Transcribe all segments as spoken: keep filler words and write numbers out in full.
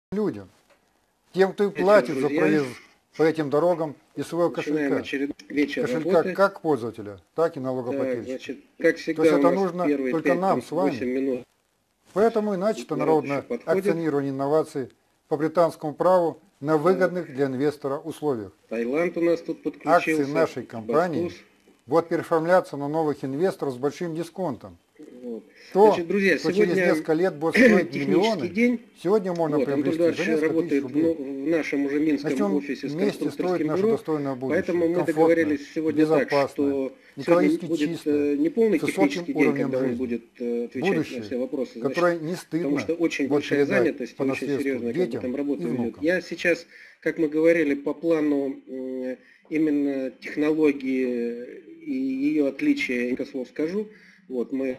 людям, тем, кто и платит за проезд по этим дорогам из своего кошелька. Кошелька работы. Как пользователя, так и налогоплательщика. Как всегда, То есть это нужно только нам с вами. Минут. Поэтому и начато народное акционирование инноваций по британскому праву на выгодных для инвестора условиях. Таиланд у нас тут подключился. Акции нашей компании Бастус. будут переоформляться на новых инвесторов с большим дисконтом. Вот. То, Значит, друзья, что сегодня через несколько лет будет стоить миллионы, день. сегодня можно Вот, приобрести Антон за несколько работает тысяч рублей. в нашем уже минском Начнем офисе с вместе строить наше бюро, достойное будущее. Поэтому мы Комфортное, договорились сегодня так, что экологически будет чистое, не полный с технический день, когда жизни. он будет отвечать будущее, на все вопросы, значит, которое не стыдно, потому что очень вот большая занятость, по очень серьезная как бы, там работа ведет. внукам. Я сейчас, как мы говорили, по плану именно технологии и ее отличия, несколько слов скажу. Вот мы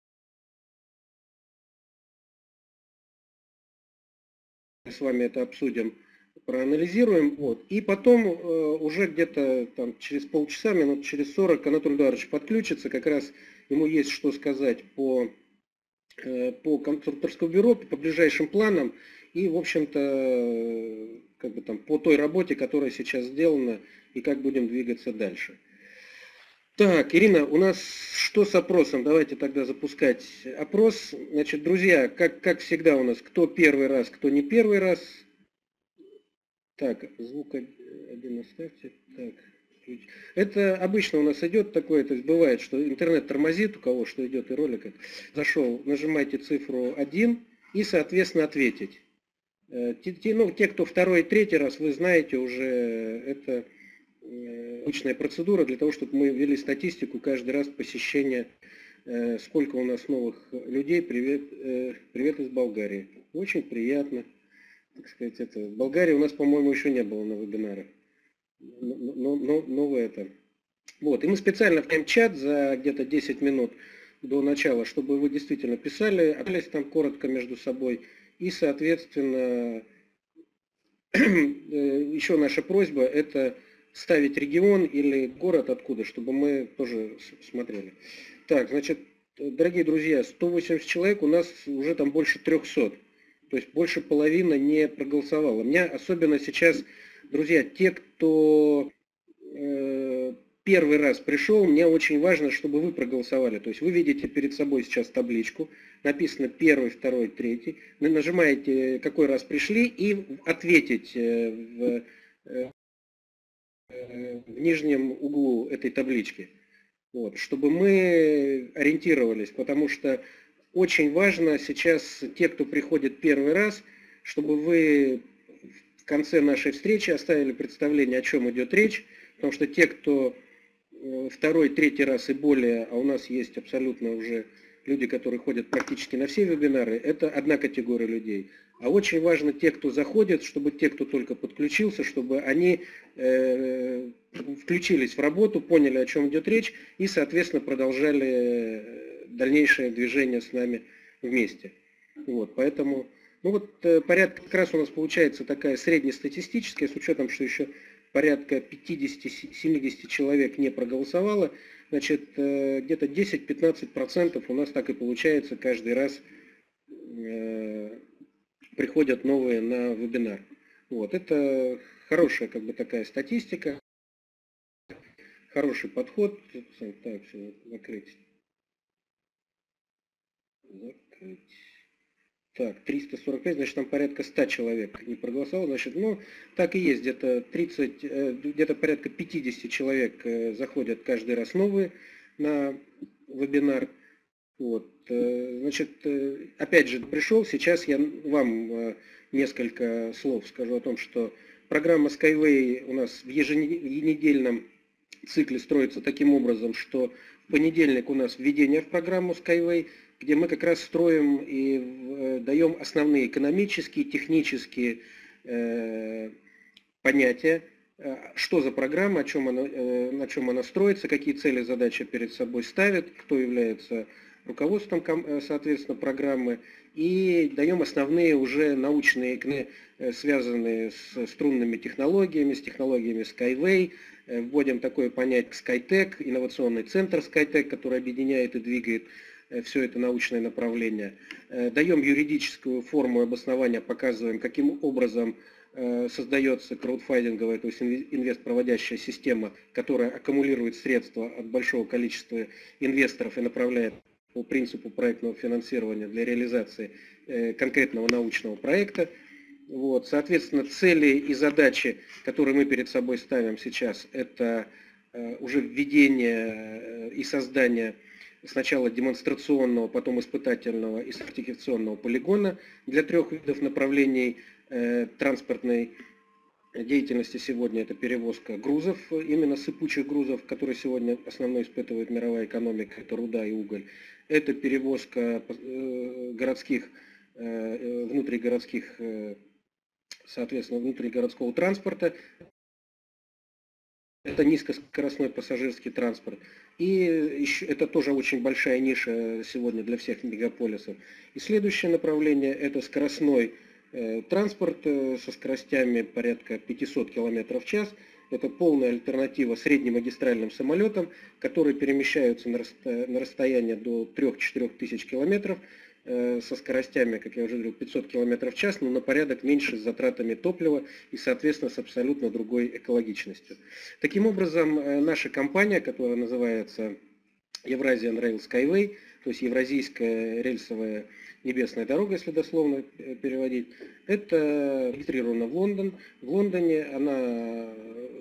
с вами это обсудим, проанализируем, вот, и потом э, уже где-то там через полчаса, минут через сорок Анатолий Эдуардович подключится, как раз ему есть что сказать по, э, по конструкторскому бюро, по ближайшим планам и, в общем-то, э, как бы там по той работе, которая сейчас сделана и как будем двигаться дальше. Так, Ирина, у нас что с опросом? Давайте тогда запускать опрос. Значит, друзья, как, как всегда у нас, кто первый раз, кто не первый раз. Так, звук один оставьте. Так, это обычно у нас идет такое, то есть бывает, что интернет тормозит, у кого что идет и ролик. Зашел, нажимайте цифру один и, соответственно, ответить. Те, ну, те, кто второй и третий раз, вы знаете уже, это обычная процедура для того, чтобы мы ввели статистику каждый раз посещения, сколько у нас новых людей. Привет, привет из Болгарии. Очень приятно. Так сказать, это. В Болгарии у нас, по-моему, еще не было на вебинарах. Но, но, но, но это. Вот. И мы специально в чат за где-то десять минут до начала, чтобы вы действительно писали, общались там коротко между собой. И, соответственно, еще наша просьба – это ставить регион или город откуда, чтобы мы тоже смотрели. Так, значит, дорогие друзья, сто восемьдесят человек, у нас уже там больше трёхсот. То есть больше половины не проголосовало. Меня особенно сейчас, друзья, те, кто э, первый раз пришел, мне очень важно, чтобы вы проголосовали. То есть вы видите перед собой сейчас табличку, написано первый, второй, третий. Вы нажимаете, какой раз пришли, и ответить в, в нижнем углу этой таблички. Вот, чтобы мы ориентировались, потому что очень важно сейчас, те, кто приходит первый раз, чтобы вы в конце нашей встречи оставили представление, о чем идет речь, потому что те, кто второй, третий раз и более, а у нас есть абсолютно уже люди, которые ходят практически на все вебинары, это одна категория людей. А очень важно те, кто заходит, чтобы те, кто только подключился, чтобы они э, включились в работу, поняли, о чем идет речь, и, соответственно, продолжали дальнейшее движение с нами вместе. Вот, поэтому, ну вот порядка как раз у нас получается такая среднестатистическая, с учетом, что еще порядка пятьдесят-семьдесят человек не проголосовало, значит, где-то десять-пятнадцать процентов у нас так и получается каждый раз э, приходят новые на вебинар. Вот, это хорошая как бы такая статистика, хороший подход. Так, все, закрыть. Закрыть. Так, триста сорок пять, значит, там порядка ста человек не проголосовало, значит, ну, так и есть, где-то тридцать, где-то порядка пятьдесят человек заходят каждый раз новые на вебинар. Вот, значит, опять же, пришел, сейчас я вам несколько слов скажу о том, что программа Skyway у нас в еженедельном цикле строится таким образом, что в понедельник у нас введение в программу Skyway, где мы как раз строим и даем основные экономические, технические э, понятия, что за программа, о чем она, э, на чем она строится, какие цели, задачи перед собой ставит, кто является руководством, соответственно, программы, и даем основные уже научные, связанные с струнными технологиями, с технологиями Skyway, вводим такое понятие SkyTech, инновационный центр SkyTech, который объединяет и двигает все это научное направление. Даем юридическую форму обоснования, показываем, каким образом создается краудфандинговая, то есть инвестпроводящая система, которая аккумулирует средства от большого количества инвесторов и направляет по принципу проектного финансирования для реализации конкретного научного проекта. Вот. Соответственно, цели и задачи, которые мы перед собой ставим сейчас, это уже введение и создание сначала демонстрационного, потом испытательного и сертификационного полигона для трех видов направлений транспортной деятельности сегодня. Это перевозка грузов, именно сыпучих грузов, которые сегодня основной испытывает мировая экономика, это руда и уголь. Это перевозка городских, внутригородских, соответственно, внутригородского транспорта. Это низкоскоростной пассажирский транспорт. И еще, это тоже очень большая ниша сегодня для всех мегаполисов. И следующее направление – это скоростной э, транспорт э, со скоростями порядка пятисот километров в час. Это полная альтернатива среднемагистральным самолетам, которые перемещаются на, расстояние, на расстояние до трёх-четырёх тысяч километров э, со скоростями, как я уже говорил, пятьсот километров в час, но на порядок меньше с затратами топлива и, соответственно, с абсолютно другой экологичностью. Таким образом, э, наша компания, которая называется Eurasian Rail Skyway, то есть Евразийская рельсовая небесная дорога, если дословно переводить, это регистрирована в Лондон. В Лондоне она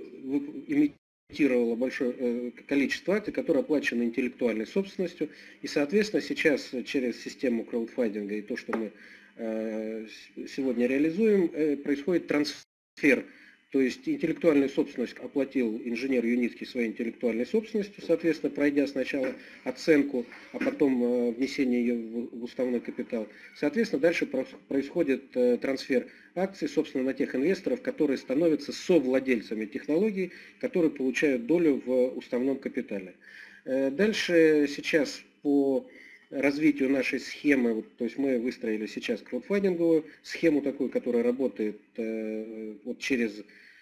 имитировала большое количество акций, которые оплачены интеллектуальной собственностью. И, соответственно, сейчас через систему краудфандинга и то, что мы сегодня реализуем, происходит трансфер. То есть интеллектуальную собственность оплатил инженер Юницкий своей интеллектуальной собственностью, соответственно, пройдя сначала оценку, а потом внесение ее в уставной капитал. Соответственно, дальше происходит трансфер акций, собственно, на тех инвесторов, которые становятся совладельцами технологий, которые получают долю в уставном капитале. Дальше сейчас по развитию нашей схемы, вот, то есть мы выстроили сейчас краудфандинговую схему такую, которая работает э, вот через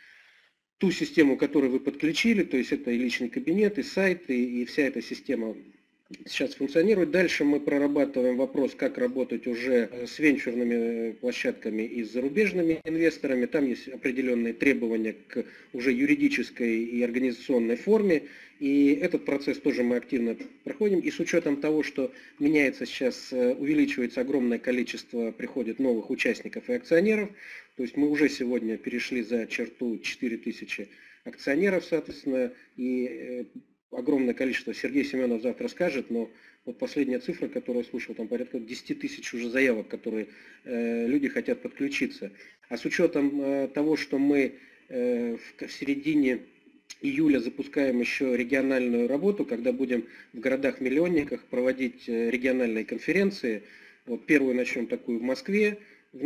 ту систему, которую вы подключили, то есть это и личный кабинет, и сайт, и, и вся эта система сейчас функционирует. Дальше мы прорабатываем вопрос, как работать уже с венчурными площадками и с зарубежными инвесторами. Там есть определенные требования к уже юридической и организационной форме. И этот процесс тоже мы активно проходим. И с учетом того, что меняется сейчас, увеличивается огромное количество, приходит новых участников и акционеров. То есть мы уже сегодня перешли за черту четыре тысячи акционеров, соответственно, и огромное количество, Сергей Семенов завтра скажет, но вот последняя цифра, которую я слушал, там порядка десять тысяч уже заявок, которые э, люди хотят подключиться. А с учетом э, того, что мы э, в, в середине июля запускаем еще региональную работу, когда будем в городах-миллионниках проводить региональные конференции. Вот первую начнем такую в Москве в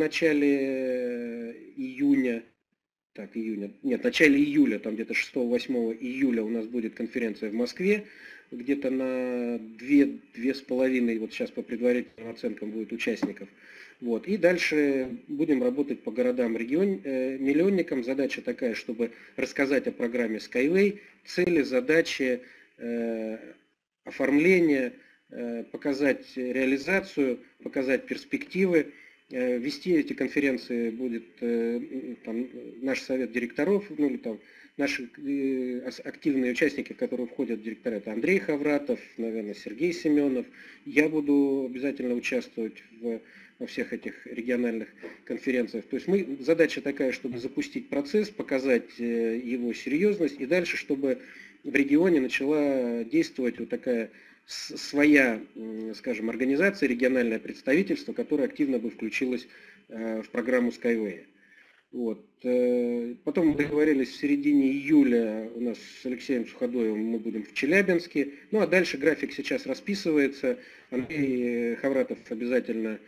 начале июня. Так, июня. Нет, в начале июля, там где-то шестого-восьмого июля у нас будет конференция в Москве. Где-то на две-две с половиной, вот сейчас по предварительным оценкам будет участников. Вот. И дальше будем работать по городам, регион, э, миллионникам. Задача такая, чтобы рассказать о программе Skyway, цели, задачи, э, оформление, э, показать реализацию, показать перспективы. Э, вести эти конференции будет э, там, наш совет директоров, ну или там наши э, активные участники, которые входят в директора, это Андрей Хавратов, наверное, Сергей Семенов. Я буду обязательно участвовать в во всех этих региональных конференциях. То есть мы, задача такая, чтобы запустить процесс, показать его серьезность и дальше, чтобы в регионе начала действовать вот такая своя, скажем, организация, региональное представительство, которое активно бы включилось в программу Skyway. Вот. Потом мы договорились, в середине июля у нас с Алексеем Суходоевым мы будем в Челябинске. Ну а дальше график сейчас расписывается. Андрей Хавратов обязательно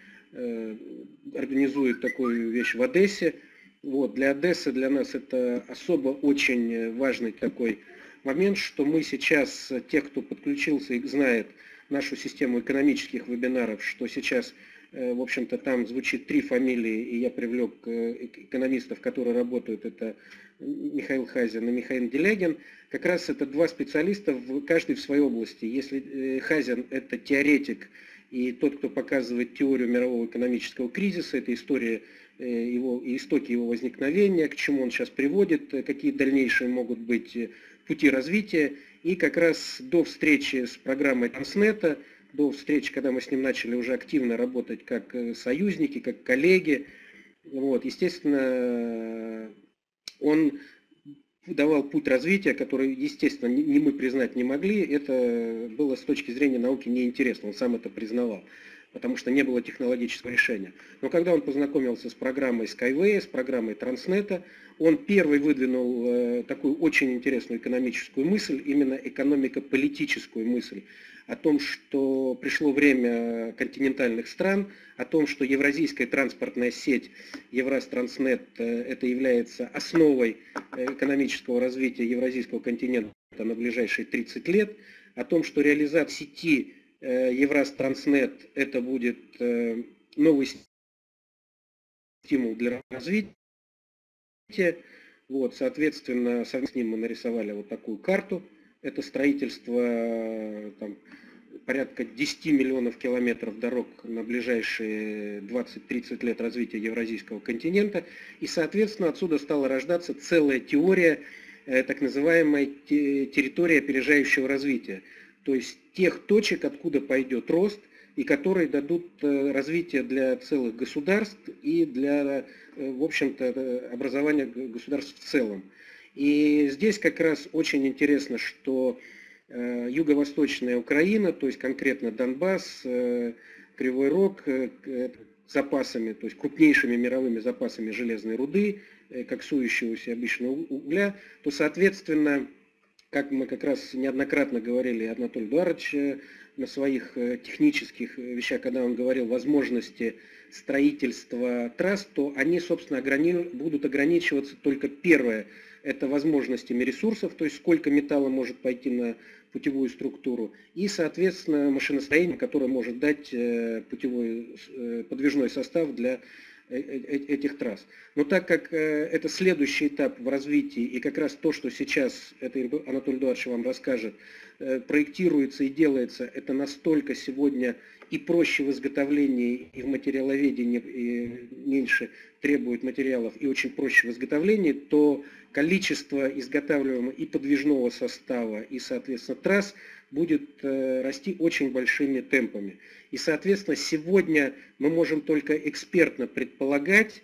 организует такую вещь в Одессе. Вот. Для Одессы, для нас это особо очень важный такой момент, что мы сейчас, те, кто подключился и знает нашу систему экономических вебинаров, что сейчас В общем-то, там звучит три фамилии, и я привлек экономистов, которые работают. Это Михаил Хазин и Михаил Делягин. Как раз это два специалиста, каждый в своей области. Если Хазин – это теоретик и тот, кто показывает теорию мирового экономического кризиса, это история его, истоки его возникновения, к чему он сейчас приводит, какие дальнейшие могут быть пути развития. И как раз до встречи с программой Транснета, до встречи, когда мы с ним начали уже активно работать как союзники, как коллеги, вот, естественно, он давал путь развития, который, естественно, не мы признать не могли. Это было с точки зрения науки неинтересно, он сам это признавал, потому что не было технологического решения. Но когда он познакомился с программой Skyway, с программой Транснета, он первый выдвинул э, такую очень интересную экономическую мысль, именно экономико-политическую мысль, о том, что пришло время континентальных стран, о том, что евразийская транспортная сеть Евразтранснет э, это является основой экономического развития евразийского континента на ближайшие тридцать лет, о том, что реализация сети Евразтранснет это будет новый стимул для развития. Вот, соответственно, совместно с ним мы нарисовали вот такую карту. Это строительство там, порядка десяти миллионов километров дорог на ближайшие двадцать-тридцать лет развития евразийского континента. И, соответственно, отсюда стала рождаться целая теория, так называемая территория опережающего развития. То есть тех точек, откуда пойдет рост, и которые дадут развитие для целых государств и для, в общем-то, образования государств в целом. И здесь как раз очень интересно, что юго-восточная Украина, то есть конкретно Донбасс, Кривой Рог, запасами, то есть крупнейшими мировыми запасами железной руды, коксующегося обычного угля, то, соответственно, как мы как раз неоднократно говорили, Анатолий Эдуардович на своих технических вещах, когда он говорил возможности строительства трасс, то они, собственно, ограни... будут ограничиваться только первое, это возможностями ресурсов, то есть сколько металла может пойти на путевую структуру, и, соответственно, машиностроение, которое может дать путевой подвижной состав для этих трасс. Но так как это следующий этап в развитии, и как раз то, что сейчас, это Анатолий Эдуардович вам расскажет, проектируется и делается, это настолько сегодня и проще в изготовлении, и в материаловедении, и меньше требует материалов, и очень проще в изготовлении, то количество изготавливаемого и подвижного состава, и, соответственно, трасс будет расти очень большими темпами. И, соответственно, сегодня мы можем только экспертно предполагать,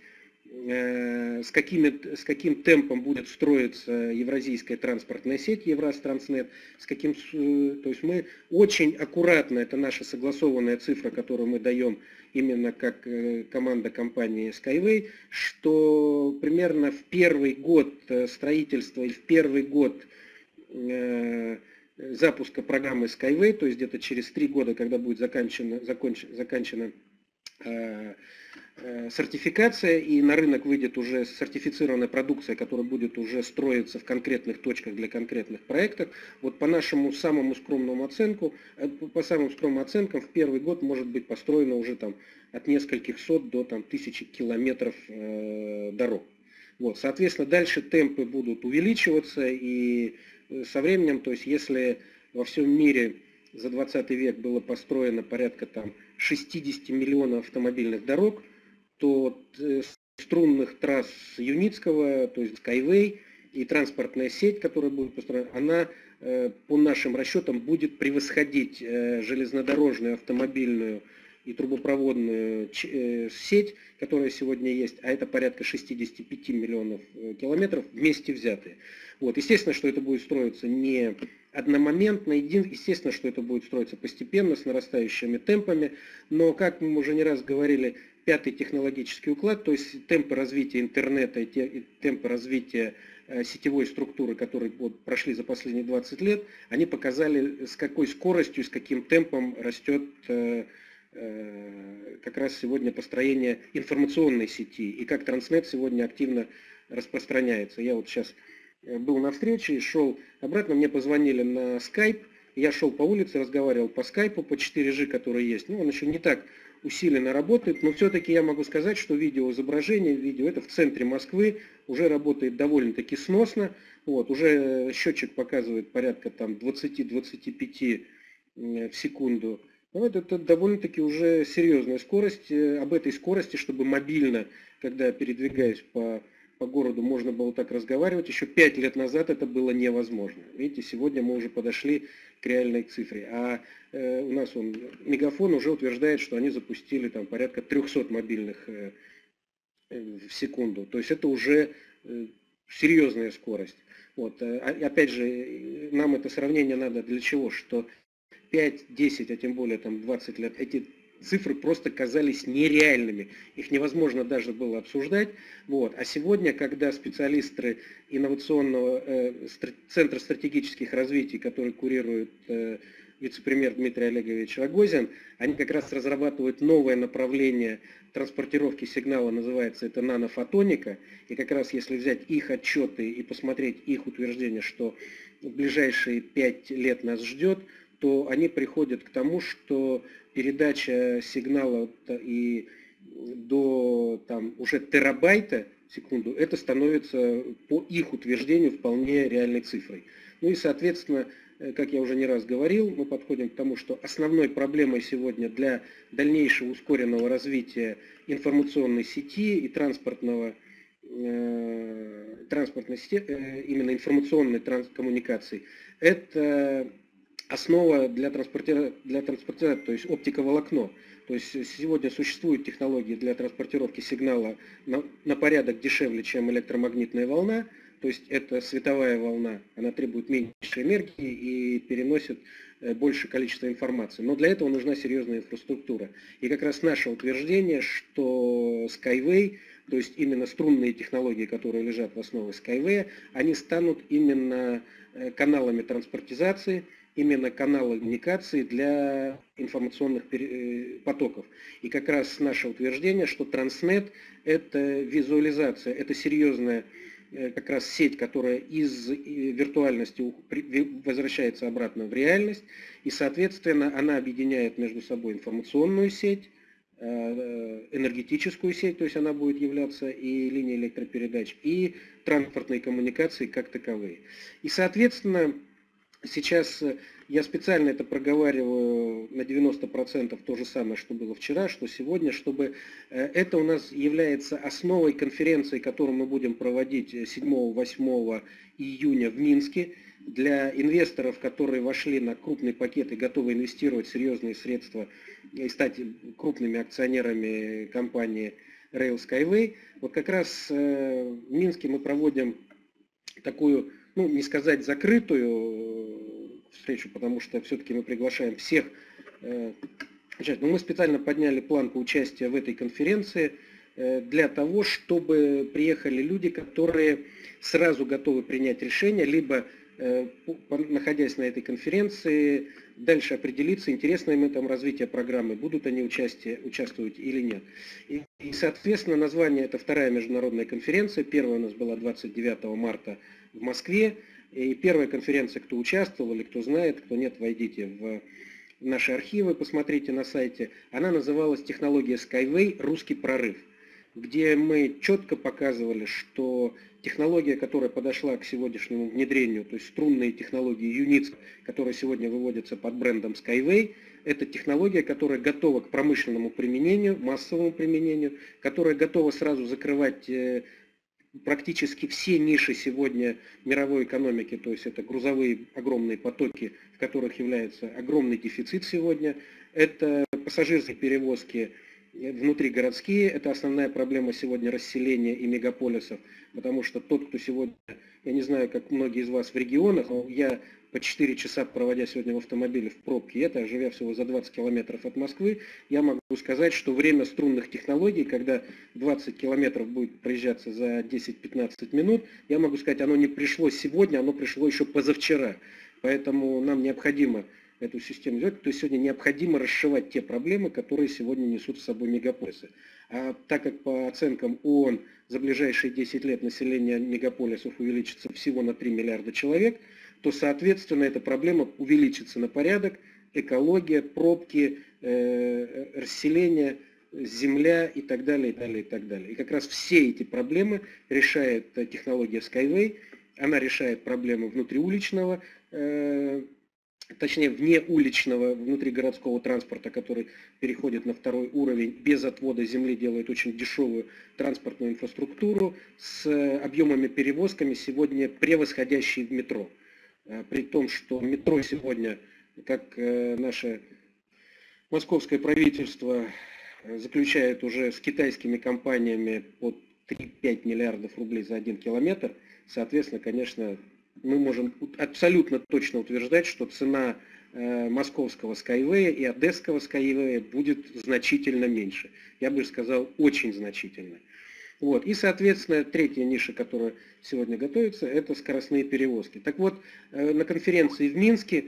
с, какими, с каким темпом будет строиться евразийская транспортная сеть Евразтранснет, с каким, то есть мы очень аккуратно, это наша согласованная цифра, которую мы даем именно как команда компании Skyway, что примерно в первый год строительства и в первый год запуска программы Skyway, то есть где-то через три года, когда будет заканчена, закончена, заканчена э, э, сертификация, и на рынок выйдет уже сертифицированная продукция, которая будет уже строиться в конкретных точках для конкретных проектов. Вот по нашему самому скромному оценку, по самым скромным оценкам, в первый год может быть построено уже там от нескольких сот до там, тысячи километров э, дорог. Вот, соответственно, дальше темпы будут увеличиваться, и со временем, то есть если во всем мире за двадцатый век было построено порядка там шестидесяти миллионов автомобильных дорог, то струнных трасс Юницкого, то есть Skyway и транспортная сеть, которая будет построена, она по нашим расчетам будет превосходить железнодорожную, автомобильную и трубопроводную сеть, которая сегодня есть, а это порядка шестидесяти пяти миллионов километров вместе взятые. Вот. Естественно, что это будет строиться не одномоментно, естественно, что это будет строиться постепенно, с нарастающими темпами, но, как мы уже не раз говорили, пятый технологический уклад, то есть темпы развития интернета и темпы развития сетевой структуры, которые вот прошли за последние двадцать лет, они показали, с какой скоростью, с каким темпом растет как раз сегодня построение информационной сети, и как Транснет сегодня активно распространяется. Я вот сейчас был на встрече и шел обратно, мне позвонили на скайп, я шел по улице, разговаривал по скайпу, по четыре джи, который есть, ну он еще не так усиленно работает, но все-таки я могу сказать, что видеоизображение, видео это в центре Москвы уже работает довольно-таки сносно. Вот, уже счетчик показывает порядка там двадцать-двадцать пять в секунду. Вот это довольно-таки уже серьезная скорость. Об этой скорости, чтобы мобильно, когда передвигаюсь по, по городу, можно было так разговаривать, еще пять лет назад это было невозможно. Видите, сегодня мы уже подошли к реальной цифре. А э, у нас он, Мегафон уже утверждает, что они запустили там порядка трехсот мобильных э, в секунду. То есть это уже э, серьезная скорость. Вот. Опять же, нам это сравнение надо для чего? Что пять-десять, а тем более там двадцать лет, эти цифры просто казались нереальными. Их невозможно даже было обсуждать. Вот. А сегодня, когда специалисты инновационного э, Центра стратегических развитий, который курирует э, вице-премьер Дмитрий Олегович Рогозин, они как раз разрабатывают новое направление транспортировки сигнала, называется это нанофотоника. И как раз если взять их отчеты и посмотреть их утверждение, что в ближайшие пять лет нас ждет, то они приходят к тому, что передача сигнала и до там, уже терабайта в секунду, это становится по их утверждению вполне реальной цифрой. Ну и соответственно, как я уже не раз говорил, мы подходим к тому, что основной проблемой сегодня для дальнейшего ускоренного развития информационной сети и транспортного, э, транспортной сети, э, именно информационной коммуникации, это основа для транспортировки, для транспортировки, то есть оптиковолокно. То есть сегодня существуют технологии для транспортировки сигнала на, на порядок дешевле, чем электромагнитная волна. То есть это световая волна, она требует меньше энергии и переносит большее количество информации. Но для этого нужна серьезная инфраструктура. И как раз наше утверждение, что Skyway, то есть именно струнные технологии, которые лежат в основе Skyway, они станут именно каналами транспортизации, именно каналы коммуникации для информационных потоков. И как раз наше утверждение, что Транснет – это визуализация, это серьезная как раз сеть, которая из виртуальности возвращается обратно в реальность, и, соответственно, она объединяет между собой информационную сеть, энергетическую сеть, то есть она будет являться и линией электропередач, и транспортные коммуникации как таковые. И, соответственно, сейчас я специально это проговариваю на девяносто процентов то же самое, что было вчера, что сегодня, чтобы это у нас является основой конференции, которую мы будем проводить седьмого-восьмого июня в Минске. Для инвесторов, которые вошли на крупный пакет и готовы инвестировать серьезные средства и стать крупными акционерами компании Rail Skyway, вот как раз в Минске мы проводим такую, ну не сказать закрытую встречу, потому что все-таки мы приглашаем всех. Но мы специально подняли планку участия в этой конференции для того, чтобы приехали люди, которые сразу готовы принять решение, либо находясь на этой конференции, дальше определиться, интересно им это развитие программы, будут они участие, участвовать или нет. И, и, соответственно, название – это вторая международная конференция. Первая у нас была двадцать девятого марта в Москве. И первая конференция, кто участвовал или кто знает, кто нет, войдите в наши архивы, посмотрите на сайте. Она называлась «Технология Skyway. Русский прорыв», где мы четко показывали, что технология, которая подошла к сегодняшнему внедрению, то есть струнные технологии Юниц, которые сегодня выводятся под брендом Skyway, это технология, которая готова к промышленному применению, массовому применению, которая готова сразу закрывать практически все ниши сегодня мировой экономики, то есть это грузовые огромные потоки, в которых является огромный дефицит сегодня, это пассажирские перевозки внутригородские, это основная проблема сегодня расселения и мегаполисов, потому что тот, кто сегодня, я не знаю, как многие из вас в регионах, но я по четыре часа, проводя сегодня в автомобиле в пробке, это, живя всего за двадцать километров от Москвы, я могу сказать, что время струнных технологий, когда двадцать километров будет проезжаться за десять-пятнадцать минут, я могу сказать, оно не пришло сегодня, оно пришло еще позавчера. Поэтому нам необходимо эту систему делать, то есть сегодня необходимо расшивать те проблемы, которые сегодня несут с собой мегаполисы. А так как по оценкам ООН за ближайшие десять лет население мегаполисов увеличится всего на три миллиарда человек, то, соответственно, эта проблема увеличится на порядок, экология, пробки, э, расселение, земля и так далее, и так далее, и так далее. И как раз все эти проблемы решает технология Skyway. Она решает проблемы внутриуличного, э, точнее внеуличного, внутригородского транспорта, который переходит на второй уровень, без отвода земли делает очень дешевую транспортную инфраструктуру с объемами перевозками сегодня превосходящие в метро. При том, что метро сегодня, как наше московское правительство заключает уже с китайскими компаниями по три-пять миллиардов рублей за один километр, соответственно, конечно, мы можем абсолютно точно утверждать, что цена московского Skyway и одесского Skyway будет значительно меньше. Я бы сказал, очень значительно. Вот. И, соответственно, третья ниша, которая сегодня готовится, это скоростные перевозки. Так вот, на конференции в Минске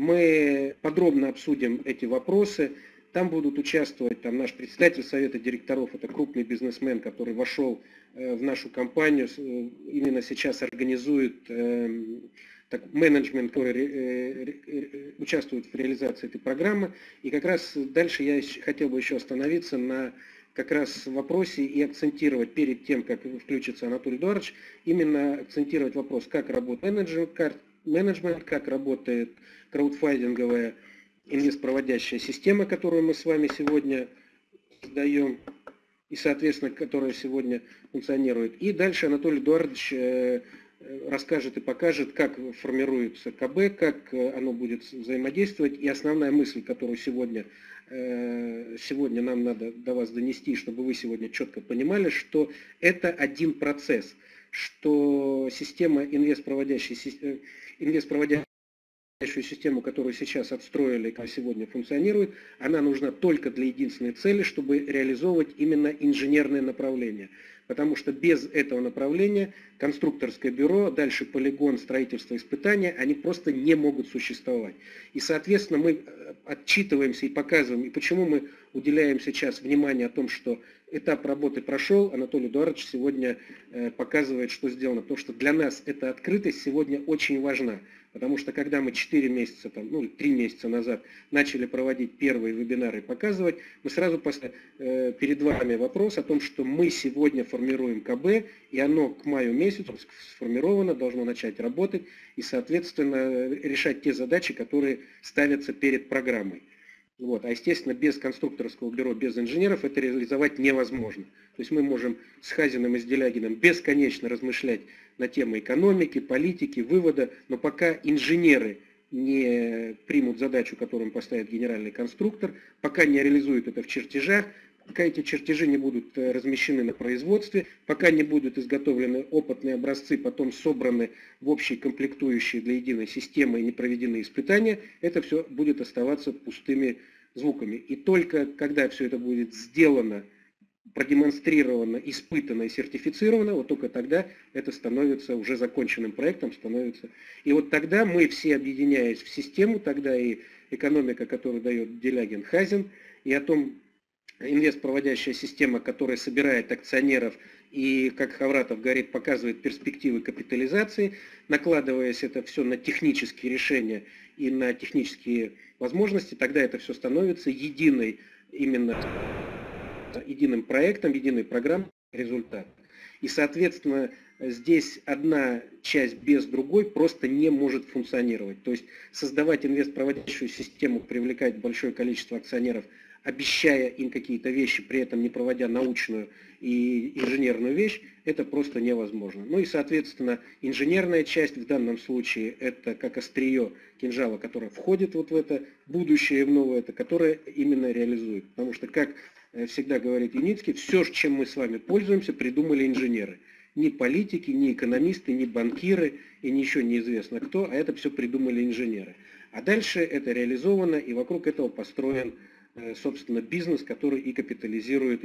мы подробно обсудим эти вопросы. Там будут участвовать там, наш председатель совета директоров, это крупный бизнесмен, который вошел э, в нашу компанию, э, именно сейчас организует э, так, менеджмент, который э, э, участвует в реализации этой программы. И как раз дальше я хотел бы еще остановиться на как раз вопросе и акцентировать перед тем, как включится Анатолий Эдуардович, именно акцентировать вопрос, как работает менеджмент, как, менеджмент, как работает краудфандинговая инвестпроводящая система, которую мы с вами сегодня создаем, и, соответственно, которая сегодня функционирует. И дальше Анатолий Эдуардович расскажет и покажет, как формируется КБ, как оно будет взаимодействовать. И основная мысль, которую сегодня, сегодня нам надо до вас донести, чтобы вы сегодня четко понимали, что это один процесс, что система инвестпроводящей, инвестпроводящей систему, которую сейчас отстроили и которая сегодня функционирует, она нужна только для единственной цели, чтобы реализовывать именно инженерное направление. Потому что без этого направления конструкторское бюро, дальше полигон, строительство, испытания, они просто не могут существовать. И, соответственно, мы отчитываемся и показываем, и почему мы уделяем сейчас внимание о том, что этап работы прошел, Анатолий Эдуардович сегодня показывает, что сделано. Потому что для нас эта открытость сегодня очень важна. Потому что когда мы четыре месяца, там, ну три месяца назад начали проводить первые вебинары и показывать, мы сразу поставили э, перед вами вопрос о том, что мы сегодня формируем КБ, и оно к маю месяцу сформировано, должно начать работать и, соответственно, решать те задачи, которые ставятся перед программой. Вот. А, естественно, без конструкторского бюро, без инженеров это реализовать невозможно. То есть мы можем с Хазиным и с Делягиным бесконечно размышлять на темы экономики, политики, вывода, но пока инженеры не примут задачу, которую им поставит генеральный конструктор, пока не реализуют это в чертежах, пока эти чертежи не будут размещены на производстве, пока не будут изготовлены опытные образцы, потом собраны в общие комплектующие для единой системы и не проведены испытания, это все будет оставаться пустыми звуками. И только когда все это будет сделано, продемонстрировано, испытано и сертифицировано, вот только тогда это становится уже законченным проектом, становится. И вот тогда мы все, объединяясь в систему, тогда и экономика, которую дает Делягин, Хазин, и о том, инвестпроводящая система, которая собирает акционеров и, как Хавратов говорит, показывает перспективы капитализации, накладываясь это все на технические решения и на технические возможности, тогда это все становится единой, именно единым проектом, единой программой, результат. И, соответственно, здесь одна часть без другой просто не может функционировать. То есть создавать инвестпроводящую систему, привлекать большое количество акционеров, обещая им какие-то вещи, при этом не проводя научную и инженерную вещь, это просто невозможно. Ну и, соответственно, инженерная часть в данном случае это как острие кинжала, которое входит вот в это будущее, в новое, это которое именно реализует. Потому что, как всегда говорит Юницкий, все, чем мы с вами пользуемся, придумали инженеры. Ни политики, ни экономисты, ни банкиры и ни еще неизвестно кто, а это все придумали инженеры. А дальше это реализовано, и вокруг этого построен, собственно, бизнес, который и капитализирует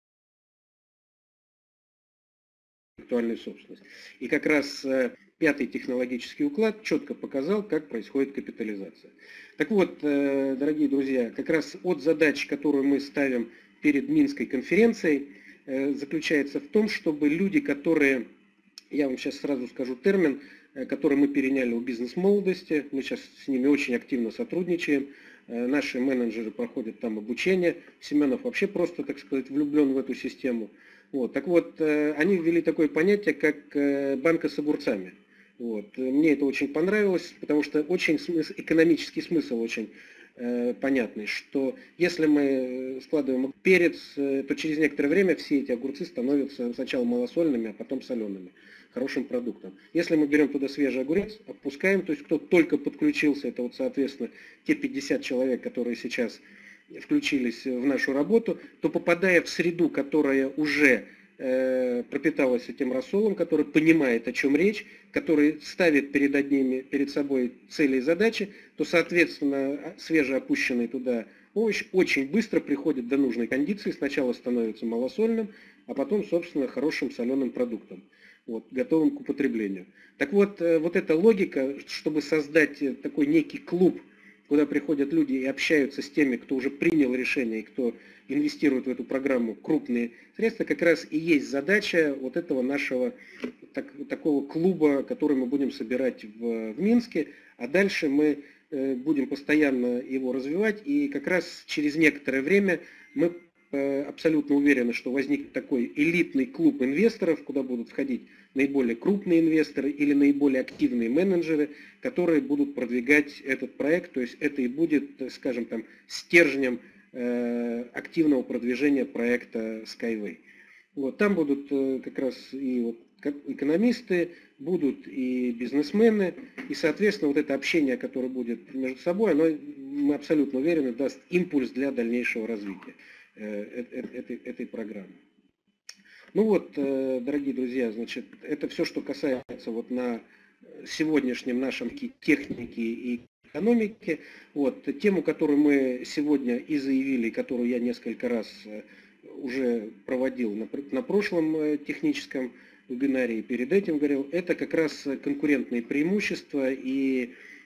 интеллектуальную собственность. И как раз пятый технологический уклад четко показал, как происходит капитализация. Так вот, дорогие друзья, как раз от задач, которую мы ставим перед Минской конференцией, заключается в том, чтобы люди, которые, я вам сейчас сразу скажу термин, который мы переняли у бизнес-молодости, мы сейчас с ними очень активно сотрудничаем, Наши менеджеры проходят там обучение. Семенов вообще просто, так сказать, влюблен в эту систему. Вот. Так вот, они ввели такое понятие, как банка с огурцами. Вот. Мне это очень понравилось, потому что очень смысл, экономический смысл очень э, понятный, что если мы складываем перец, то через некоторое время все эти огурцы становятся сначала малосольными, а потом солеными, хорошим продуктом. Если мы берем туда свежий огурец, опускаем, то есть кто только подключился, это вот соответственно те пятьдесят человек, которые сейчас включились в нашу работу, то попадая в среду, которая уже пропиталась этим рассолом, который понимает, о чем речь, который ставит перед одними, перед собой цели и задачи, то, соответственно, свежеопущенный туда овощ очень быстро приходит до нужной кондиции, сначала становится малосольным, а потом, собственно, хорошим соленым продуктом, вот, готовым к употреблению. Так вот, вот эта логика, чтобы создать такой некий клуб, куда приходят люди и общаются с теми, кто уже принял решение и кто инвестирует в эту программу крупные средства, как раз и есть задача вот этого нашего так, такого клуба, который мы будем собирать в, в Минске, а дальше мы э, будем постоянно его развивать, и как раз через некоторое время мы э, абсолютно уверены, что возникнет такой элитный клуб инвесторов, куда будут входить наиболее крупные инвесторы или наиболее активные менеджеры, которые будут продвигать этот проект, то есть это и будет, скажем там, стержнем э, активного продвижения проекта Skyway. Вот, там будут э, как раз и вот, экономисты, будут и бизнесмены, и, соответственно, вот это общение, которое будет между собой, оно, мы абсолютно уверены, даст импульс для дальнейшего развития э, этой, этой программы. Ну вот, дорогие друзья, значит, это все, что касается вот на сегодняшнем нашем технике и экономике. Вот, тему, которую мы сегодня и заявили, которую я несколько раз уже проводил на, на прошлом техническом вебинаре и перед этим говорил, это как раз конкурентные преимущества и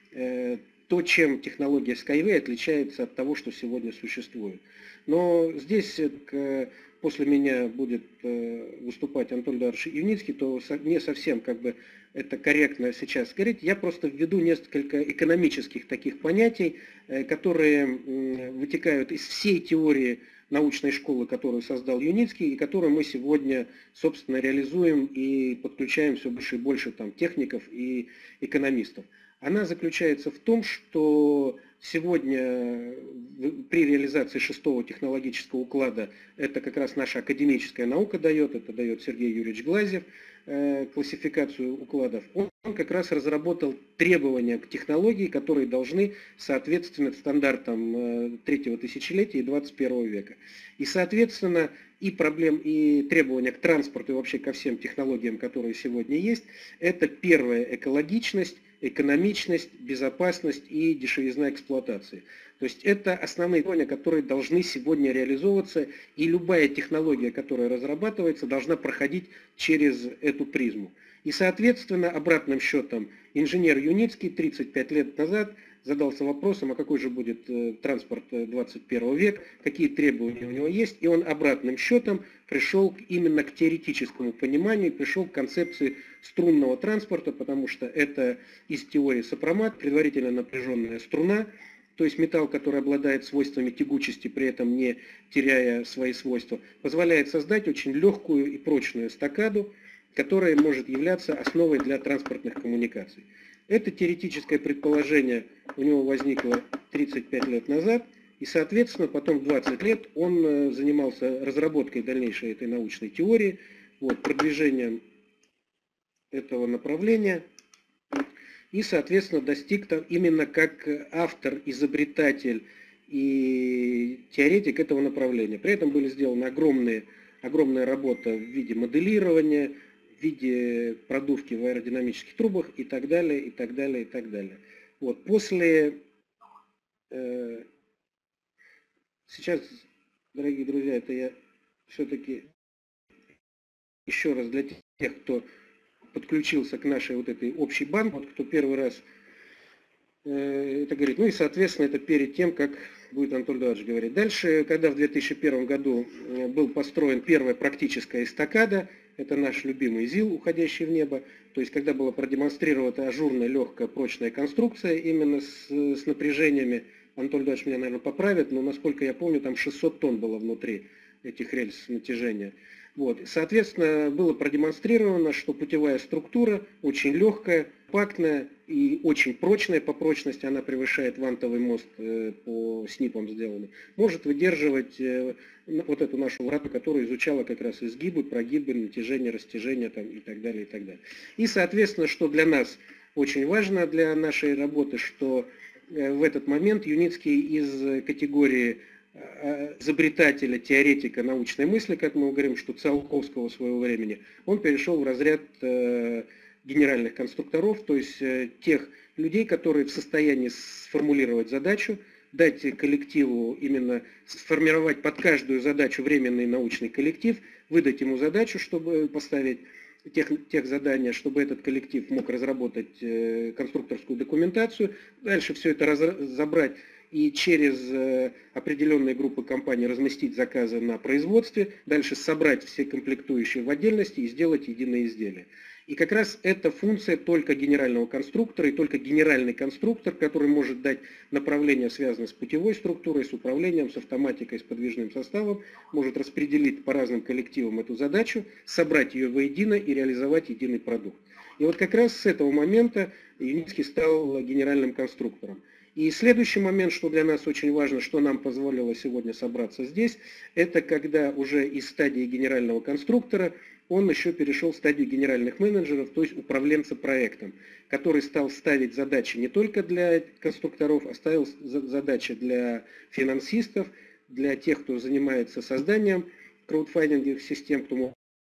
э, то, чем технология Skyway отличается от того, что сегодня существует. Но здесь к, после меня будет э, выступать Антон Эдуардович Юницкий, то со, не совсем как бы это корректно сейчас говорить. Я просто введу несколько экономических таких понятий, э, которые э, вытекают из всей теории научной школы, которую создал Юницкий, и которую мы сегодня, собственно, реализуем и подключаем все больше и больше там, техников и экономистов. Она заключается в том, что сегодня при реализации шестого технологического уклада, это как раз наша академическая наука дает, это дает Сергей Юрьевич Глазьев, классификацию укладов, он как раз разработал требования к технологии, которые должны соответствовать стандартам третьего тысячелетия и двадцать первого века. И, соответственно, и проблем, и требования к транспорту, и вообще ко всем технологиям, которые сегодня есть, это первая экологичность, экономичность, безопасность и дешевизна эксплуатации. То есть это основные требования, которые должны сегодня реализовываться, и любая технология, которая разрабатывается, должна проходить через эту призму. И, соответственно, обратным счетом инженер Юницкий тридцать пять лет назад задался вопросом, а какой же будет транспорт двадцать первого века, какие требования у него есть, и он обратным счетом пришел именно к теоретическому пониманию, пришел к концепции струнного транспорта, потому что это из теории сопромат, предварительно напряженная струна, то есть металл, который обладает свойствами тягучести, при этом не теряя свои свойства, позволяет создать очень легкую и прочную эстакаду, которая может являться основой для транспортных коммуникаций. Это теоретическое предположение у него возникло тридцать пять лет назад, и, соответственно, потом двадцать лет он занимался разработкой дальнейшей этой научной теории, вот, продвижением этого направления, и, соответственно, достиг там именно как автор, изобретатель и теоретик этого направления. При этом были сделаны огромные, огромная работа в виде моделирования, в виде продувки в аэродинамических трубах и так далее, и так далее, и так далее. Вот, после... Э, сейчас, дорогие друзья, это я все-таки еще раз для тех, кто подключился к нашей вот этой общей банке, вот, кто первый раз э, это говорит. Ну и, соответственно, это перед тем, как будет Антон Эдуардович говорить. Дальше, когда в две тысячи первом году был построен первая практическая эстакада, это наш любимый ЗИЛ, уходящий в небо. То есть, когда была продемонстрирована ажурная, легкая, прочная конструкция, именно с, с напряжениями Анатолий Эдуардович меня, наверное, поправит, но, насколько я помню, там шестьсот тонн было внутри этих рельс натяжения. Вот. Соответственно, было продемонстрировано, что путевая структура очень легкая, компактная и очень прочная по прочности, она превышает вантовый мост по снипам сделанный, может выдерживать вот эту нашу врату, которая изучала как раз изгибы, прогибы, натяжение, растяжение там, и так далее, и так далее. И, соответственно, что для нас очень важно для нашей работы, что в этот момент Юницкий из категории изобретателя, теоретика научной мысли, как мы говорим, что Циолковского своего времени, он перешел в разряд генеральных конструкторов, то есть тех людей, которые в состоянии сформулировать задачу, дать коллективу именно сформировать под каждую задачу временный научный коллектив, выдать ему задачу, чтобы поставить тех, тех задания, чтобы этот коллектив мог разработать конструкторскую документацию, дальше все это разобрать и через определенные группы компаний разместить заказы на производстве, дальше собрать все комплектующие в отдельности и сделать единое изделие. И как раз эта функция только генерального конструктора и только генеральный конструктор, который может дать направление, связанное с путевой структурой, с управлением, с автоматикой, с подвижным составом, может распределить по разным коллективам эту задачу, собрать ее воедино и реализовать единый продукт. И вот как раз с этого момента Юницкий стал генеральным конструктором. И следующий момент, что для нас очень важно, что нам позволило сегодня собраться здесь, это когда уже из стадии генерального конструктора он еще перешел в стадию генеральных менеджеров, то есть управленца проектом, который стал ставить задачи не только для конструкторов, а ставил задачи для финансистов, для тех, кто занимается созданием краудфандинговых систем, кто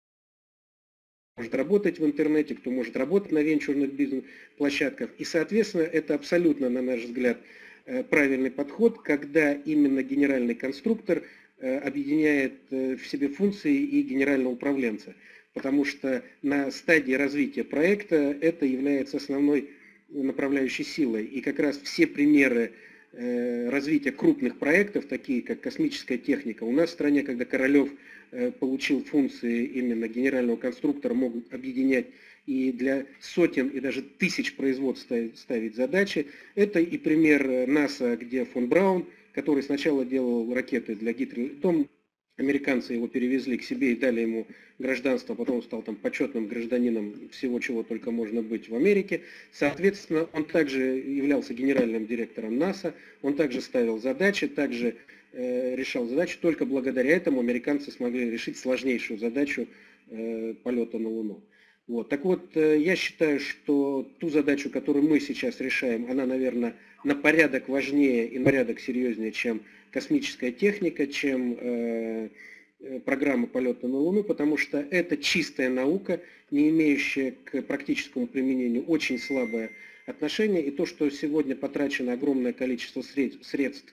может работать в интернете, кто может работать на венчурных бизнес-площадках. И, соответственно, это абсолютно, на наш взгляд, правильный подход, когда именно генеральный конструктор объединяет в себе функции и генерального управленца. Потому что на стадии развития проекта это является основной направляющей силой. И как раз все примеры развития крупных проектов, такие как космическая техника, у нас в стране, когда Королев получил функции именно генерального конструктора, могут объединять и для сотен и даже тысяч производств ставить задачи. Это и пример НАСА, где фон Браун, который сначала делал ракеты для Гитлера, потом американцы его перевезли к себе и дали ему гражданство, потом он стал там почетным гражданином всего, чего только можно быть в Америке. Соответственно, он также являлся генеральным директором НАСА, он также ставил задачи, также э, решал задачи. Только благодаря этому американцы смогли решить сложнейшую задачу э, полета на Луну. Вот. Так вот, э, я считаю, что ту задачу, которую мы сейчас решаем, она, наверное, на порядок важнее и на порядок серьезнее, чем космическая техника, чем э, программа полета на Луну, потому что это чистая наука, не имеющая к практическому применению очень слабое отношение. И то, что сегодня потрачено огромное количество средств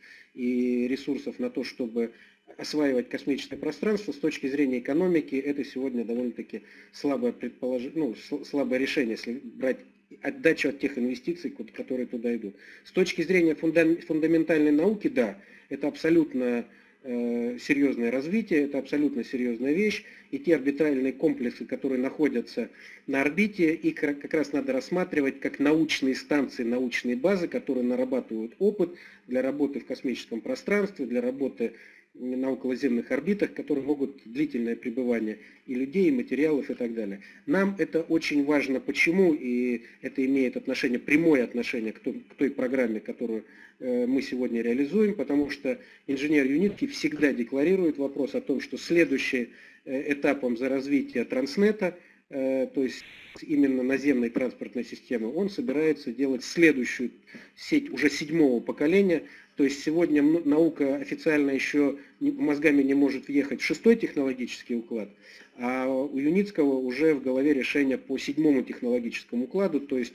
и ресурсов на то, чтобы осваивать космическое пространство, с точки зрения экономики, это сегодня довольно-таки слабое, предполож... ну, слабое решение, если брать отдачу от тех инвестиций, которые туда идут. С точки зрения фундаментальной науки, да, это абсолютно э, серьезное развитие, это абсолютно серьезная вещь, и те орбитальные комплексы, которые находятся на орбите, их как раз надо рассматривать как научные станции, научные базы, которые нарабатывают опыт для работы в космическом пространстве, для работы на околоземных орбитах, которые могут длительное пребывание и людей, и материалов и так далее. Нам это очень важно. Почему? И это имеет отношение, прямое отношение к той, к той программе, которую э, мы сегодня реализуем, потому что инженер Юницкий всегда декларирует вопрос о том, что следующим э, этапом за развитие Транснета, э, то есть именно наземной транспортной системы, он собирается делать следующую сеть уже седьмого поколения. То есть сегодня наука официально еще мозгами не может въехать в шестой технологический уклад, а у Юницкого уже в голове решение по седьмому технологическому укладу, то есть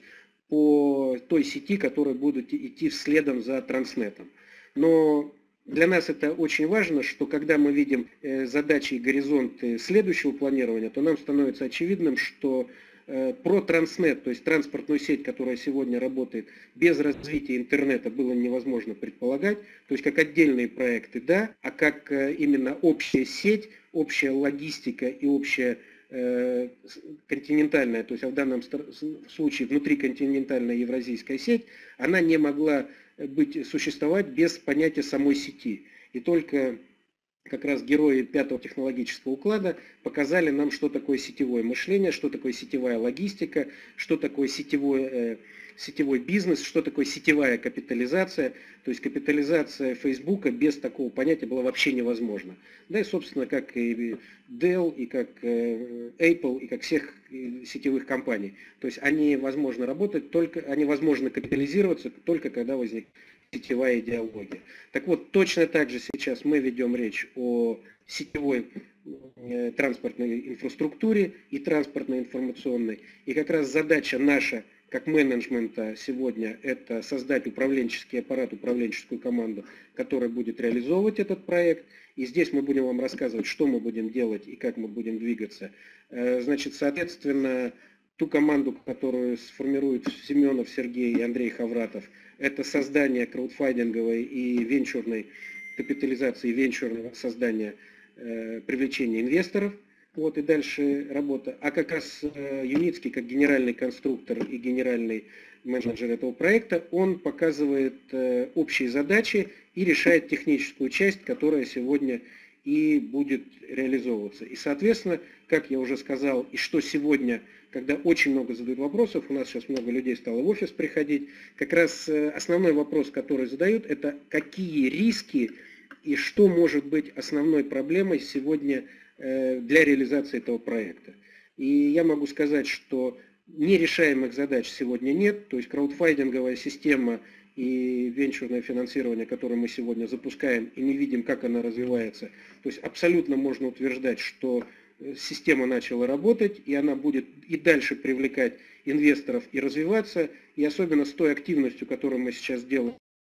по той сети, которая будет идти следом за Транснетом. Но для нас это очень важно, что когда мы видим задачи и горизонты следующего планирования, то нам становится очевидным, что про Транснет, то есть транспортную сеть, которая сегодня работает без развития интернета, было невозможно предполагать. То есть как отдельные проекты, да, а как именно общая сеть, общая логистика и общая э, континентальная, то есть в данном случае внутриконтинентальная евразийская сеть, она не могла быть, существовать без понятия самой сети. И только как раз герои пятого технологического уклада показали нам, что такое сетевое мышление, что такое сетевая логистика, что такое сетевой, э, сетевой бизнес, что такое сетевая капитализация. То есть капитализация Фейсбука без такого понятия была вообще невозможна. Да и, собственно, как и Dell, и как э, Apple, и как всех сетевых компаний. То есть они возможно работать только, они возможно капитализироваться только когда возникнет сетевая идеология. Так вот, точно так же сейчас мы ведем речь о сетевой э, транспортной инфраструктуре и транспортной информационной. И как раз задача наша, как менеджмента сегодня, это создать управленческий аппарат, управленческую команду, которая будет реализовывать этот проект. И здесь мы будем вам рассказывать, что мы будем делать и как мы будем двигаться. Э, значит, соответственно, ту команду, которую сформируют Семенов Сергей и Андрей Хавратов, это создание краудфандинговой и венчурной капитализации, венчурного создания, э, привлечения инвесторов. Вот и дальше работа. А как раз э, Юницкий, как генеральный конструктор и генеральный менеджер этого проекта, он показывает э, общие задачи и решает техническую часть, которая сегодня и будет реализовываться. И, соответственно, как я уже сказал, и что сегодня, когда очень много задают вопросов, у нас сейчас много людей стало в офис приходить, как раз основной вопрос, который задают, это какие риски и что может быть основной проблемой сегодня для реализации этого проекта. И я могу сказать, что нерешаемых задач сегодня нет, то есть краудфандинговая система и венчурное финансирование, которое мы сегодня запускаем и не видим, как она развивается, то есть абсолютно можно утверждать, что система начала работать, и она будет и дальше привлекать инвесторов и развиваться, и особенно с той активностью, которую мы сейчас делаем,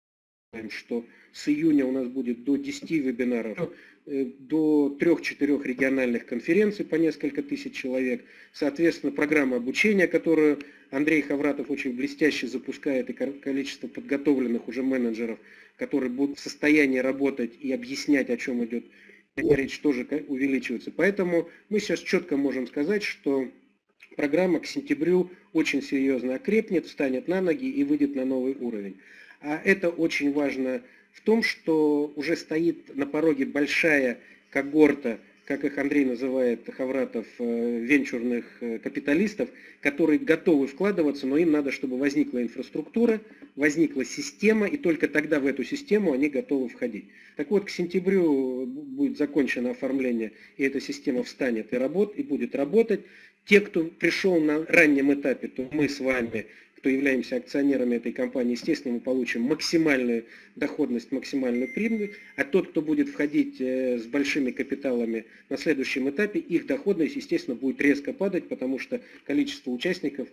что с июня у нас будет до десяти вебинаров, до трёх-четырёх региональных конференций по несколько тысяч человек, соответственно, программа обучения, которую Андрей Хавратов очень блестяще запускает, и количество подготовленных уже менеджеров, которые будут в состоянии работать и объяснять, о чем идет речь, тоже увеличивается. Поэтому мы сейчас четко можем сказать, что программа к сентябрю очень серьезно окрепнет, встанет на ноги и выйдет на новый уровень. А это очень важно в том, что уже стоит на пороге большая когорта, как их Андрей называет, Хавратов, венчурных капиталистов, которые готовы вкладываться, но им надо, чтобы возникла инфраструктура, возникла система, и только тогда в эту систему они готовы входить. Так вот, к сентябрю будет закончено оформление, и эта система встанет и, работ, и будет работать. Те, кто пришел на раннем этапе, то мы с вами, кто являемся акционерами этой компании, естественно, мы получим максимальную доходность, максимальную прибыль, а тот, кто будет входить с большими капиталами на следующем этапе, их доходность, естественно, будет резко падать, потому что количество участников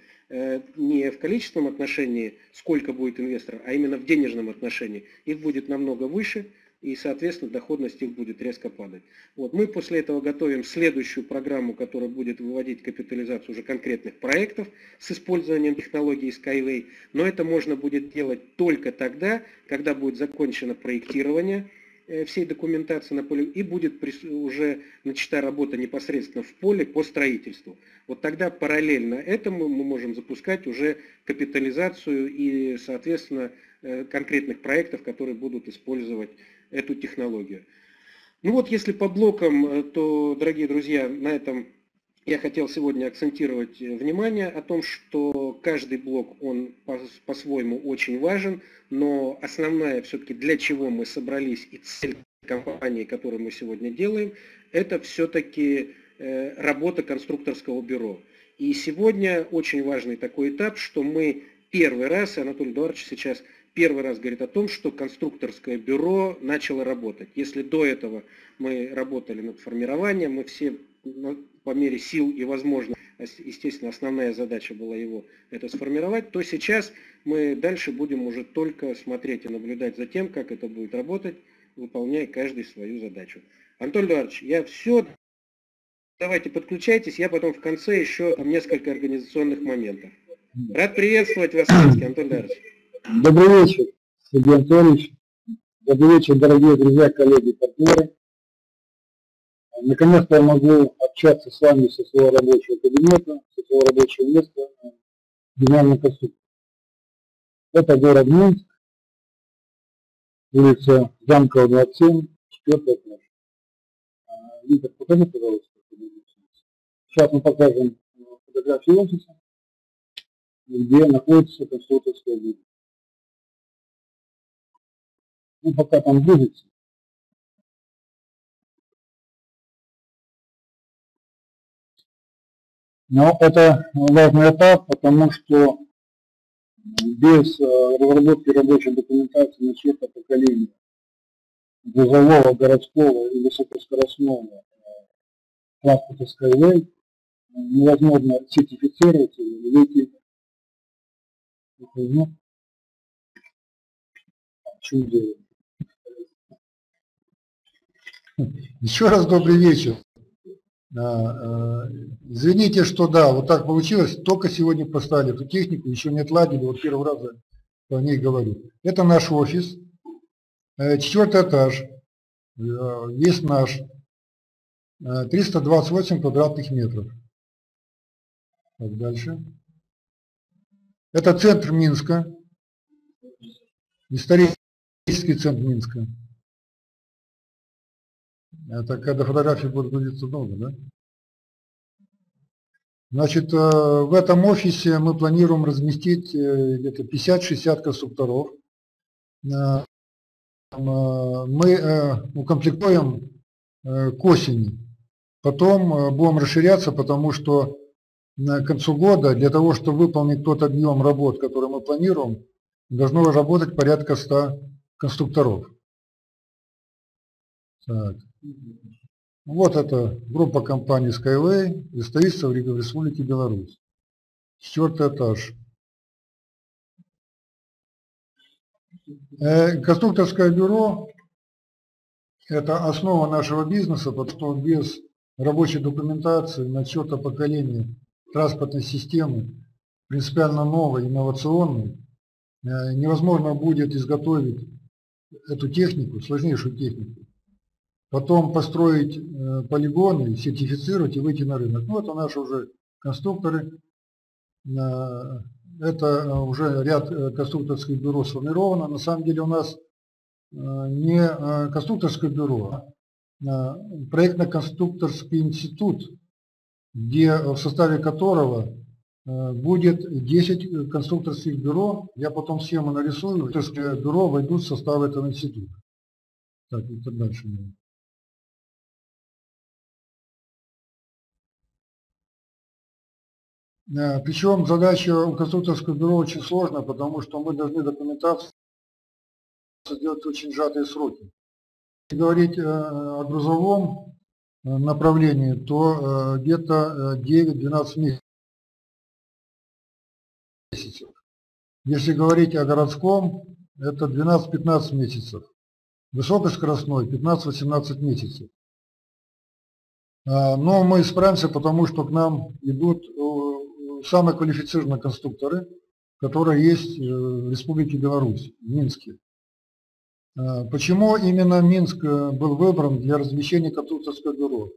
не в количественном отношении, сколько будет инвесторов, а именно в денежном отношении, их будет намного выше, и, соответственно, доходность их будет резко падать. Вот. Мы после этого готовим следующую программу, которая будет выводить капитализацию уже конкретных проектов с использованием технологии Skyway, но это можно будет делать только тогда, когда будет закончено проектирование всей документации на поле и будет уже начата работа непосредственно в поле по строительству. Вот тогда параллельно этому мы можем запускать уже капитализацию и, соответственно, конкретных проектов, которые будут использовать эту технологию. Ну вот, если по блокам, то, дорогие друзья, на этом я хотел сегодня акцентировать внимание о том, что каждый блок, он по-своему очень важен, но основная все-таки, для чего мы собрались, и цель компании, которую мы сегодня делаем, это все-таки работа конструкторского бюро. И сегодня очень важный такой этап, что мы первый раз, Анатолий Эдуардович сейчас первый раз говорит о том, что конструкторское бюро начало работать. Если до этого мы работали над формированием, мы все по мере сил и возможностей, естественно, основная задача была его это сформировать, то сейчас мы дальше будем уже только смотреть и наблюдать за тем, как это будет работать, выполняя каждый свою задачу. Анатолий Эдуардович, я все, давайте подключайтесь, я потом в конце еще там несколько организационных моментов. Рад приветствовать вас, Анатолий Эдуардович. Добрый вечер, Сергей Анатольевич. Добрый вечер, дорогие друзья, коллеги, партнеры. Наконец-то я могу общаться с вами со своего рабочего кабинета, со своего рабочего места, генерального конструктора. Это город Минск. улица Замкова, двадцать семь, четвертый этаж. Виктор, покажи, пожалуйста. Сейчас мы покажем фотографии офиса, где находится конструкторская бюро. Ну, пока там грузится. Но это важный этап, потому что без разработки рабочей документации на четвертое поколение грузового, городского и высокоскоростного транспорта Skyway невозможно сертифицировать или выйти. Еще раз добрый вечер. Извините, что да, вот так получилось, только сегодня поставили эту технику, еще не отладили, вот первый раз о ней говорю. Это наш офис, четвертый этаж, весь наш, триста двадцать восемь квадратных метров. Так, дальше. Это центр Минска, исторический центр Минска. Это когда фотографии будут грузиться долго, да? Значит, в этом офисе мы планируем разместить где-то пятьдесят-шестьдесят конструкторов. Мы укомплектуем к осени. Потом будем расширяться, потому что к концу года, для того, чтобы выполнить тот объем работ, который мы планируем, должно работать порядка ста конструкторов. Так. Вот это группа компаний Skyway, представительство в Республике Беларусь. Четвертый этаж. Конструкторское бюро – это основа нашего бизнеса, потому что без рабочей документации на четвертое поколение транспортной системы, принципиально новой, инновационной, невозможно будет изготовить эту технику, сложнейшую технику, потом построить э, полигоны, сертифицировать и выйти на рынок. Ну, это наши уже конструкторы. Э, это уже ряд конструкторских бюро сформировано. На самом деле у нас э, не э, конструкторское бюро, а э, проектно-конструкторский институт, где, в составе которого э, будет десять конструкторских бюро. Я потом схему нарисую. Конструкторские бюро войдут в состав этого института. Так, это дальше. Причем задача у конструкторского бюро очень сложная, потому что мы должны документацию сделать в очень сжатые сроки. Если говорить о грузовом направлении, то где-то девять-двенадцать месяцев. Если говорить о городском, это двенадцать-пятнадцать месяцев. Высокоскоростной пятнадцать-восемнадцать месяцев. Но мы справимся, потому что к нам идут самые квалифицированные конструкторы, которые есть в Республике Беларусь, в Минске. Почему именно Минск был выбран для размещения конструкторского бюро?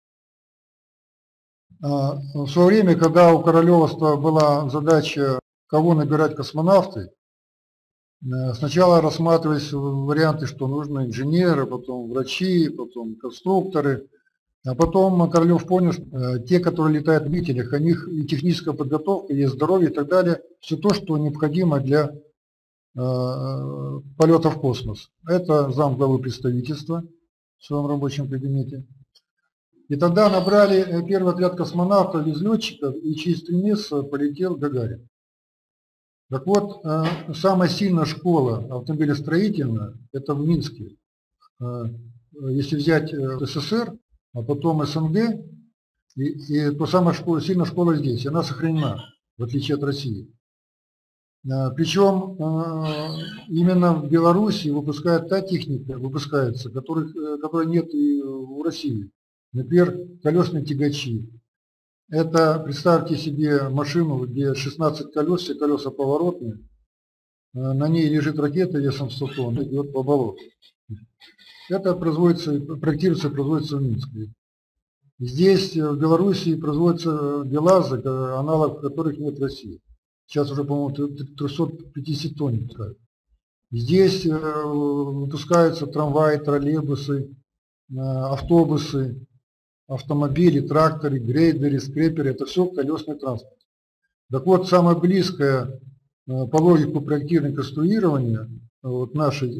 В свое время, когда у Королевства была задача, кого набирать космонавты, сначала рассматривались варианты, что нужны инженеры, потом врачи, потом конструкторы. А потом Королев понял, что те, которые летают в двигателях, у них и техническая подготовка, и здоровье и так далее, все то, что необходимо для э, полета в космос. Это замглавы представительства в своем рабочем кабинете. И тогда набрали первый отряд космонавтов из летчиков, и через три месяца полетел Гагарин. Так вот, э, самая сильная школа автомобилестроительная, это в Минске. Э, если взять э, СССР, а потом СНГ, и, и то самая школа, сильная школа здесь, она сохранена, в отличие от России. Причем именно в Беларуси выпускает та техника, выпускается, которой, которой нет и в России. Например, колесные тягачи. Это, представьте себе машину, где шестнадцать колес, все колеса поворотные, на ней лежит ракета весом сто тонн, идет по болоту. Это производится, проектируется и производится в Минске. Здесь, в Беларуси, производятся БелАЗы, аналог которых нет в России. Сейчас уже, по-моему, триста пятьдесят тонн. Здесь выпускаются трамваи, троллейбусы, автобусы, автомобили, тракторы, грейдеры, скреперы. Это все колесный транспорт. Так вот, самое близкое по логику проектирования и конструирования вот нашей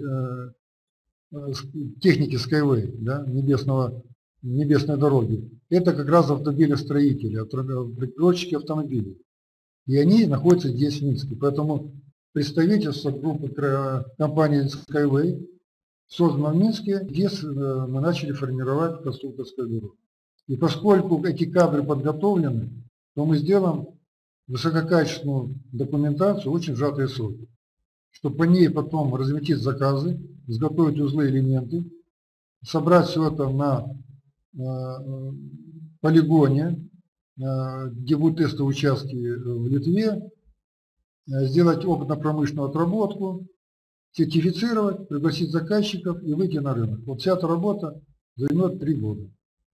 техники Skyway, да, небесного, небесной дороги, это как раз автомобилестроители, проектировщики автомобилей. И они находятся здесь, в Минске. Поэтому представительство группы компании Skyway создано в Минске, где мы начали формировать конструкторское бюро. И поскольку эти кадры подготовлены, то мы сделаем высококачественную документацию, очень сжатые сроки, чтобы по ней потом разметить заказы, изготовить узлы, элементы, собрать все это на э, полигоне, э, где будут тестовые участки в Литве, э, сделать опытно-промышленную отработку, сертифицировать, пригласить заказчиков и выйти на рынок. Вот вся эта работа займет три года.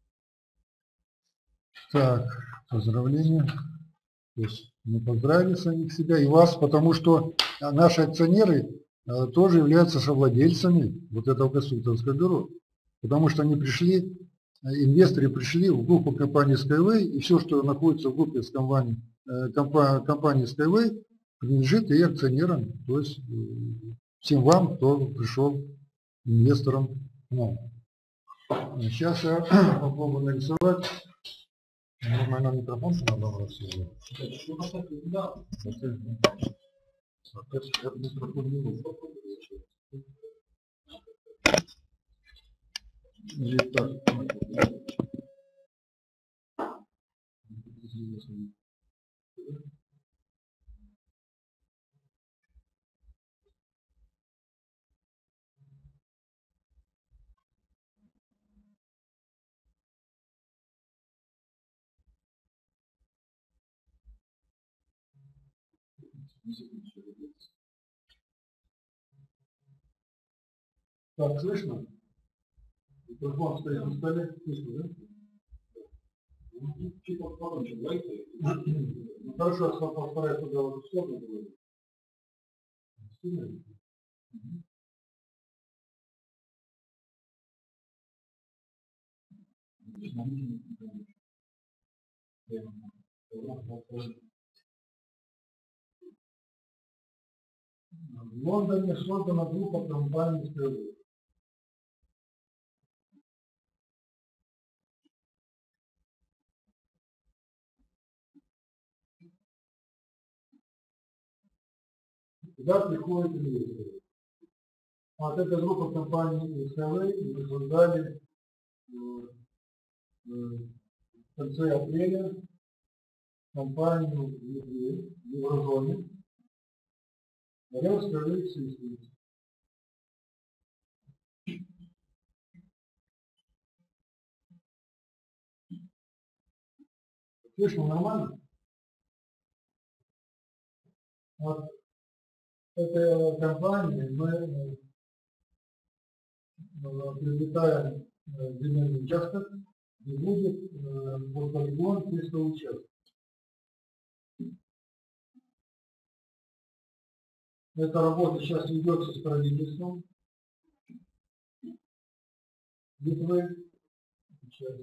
Так, поздравления. То есть мы поздравили самих себя и вас, потому что наши акционеры тоже являются совладельцами вот этого конструкторского бюро. Потому что они пришли, инвесторы пришли в группу компании Skyway, и все, что находится в группе с компанией, компании Skyway, принадлежит и акционерам, то есть всем вам, кто пришел инвестором к нам. Сейчас я попробую нарисовать. Нормально микрофон надо сделать. Или так. Так, слышно? Микрофон стоит на столе. Слышно, да? Чуть погромче, давайте. Ну, хорошо, я постараюсь туда вот в сторону говорить. В Лондоне создана группа компаний Skyway. Туда приходят инвесторы. Вот эта группа компаний Skyway мы создали в конце апреля компанию в Еврозоне. Ряд Skyway Systems. Слышно нормально? Вот этой компании мы приобретаем земельный участок, где будет вот полигон тестовый участок. Эта работа сейчас ведется с правительством Литвы. Сейчас.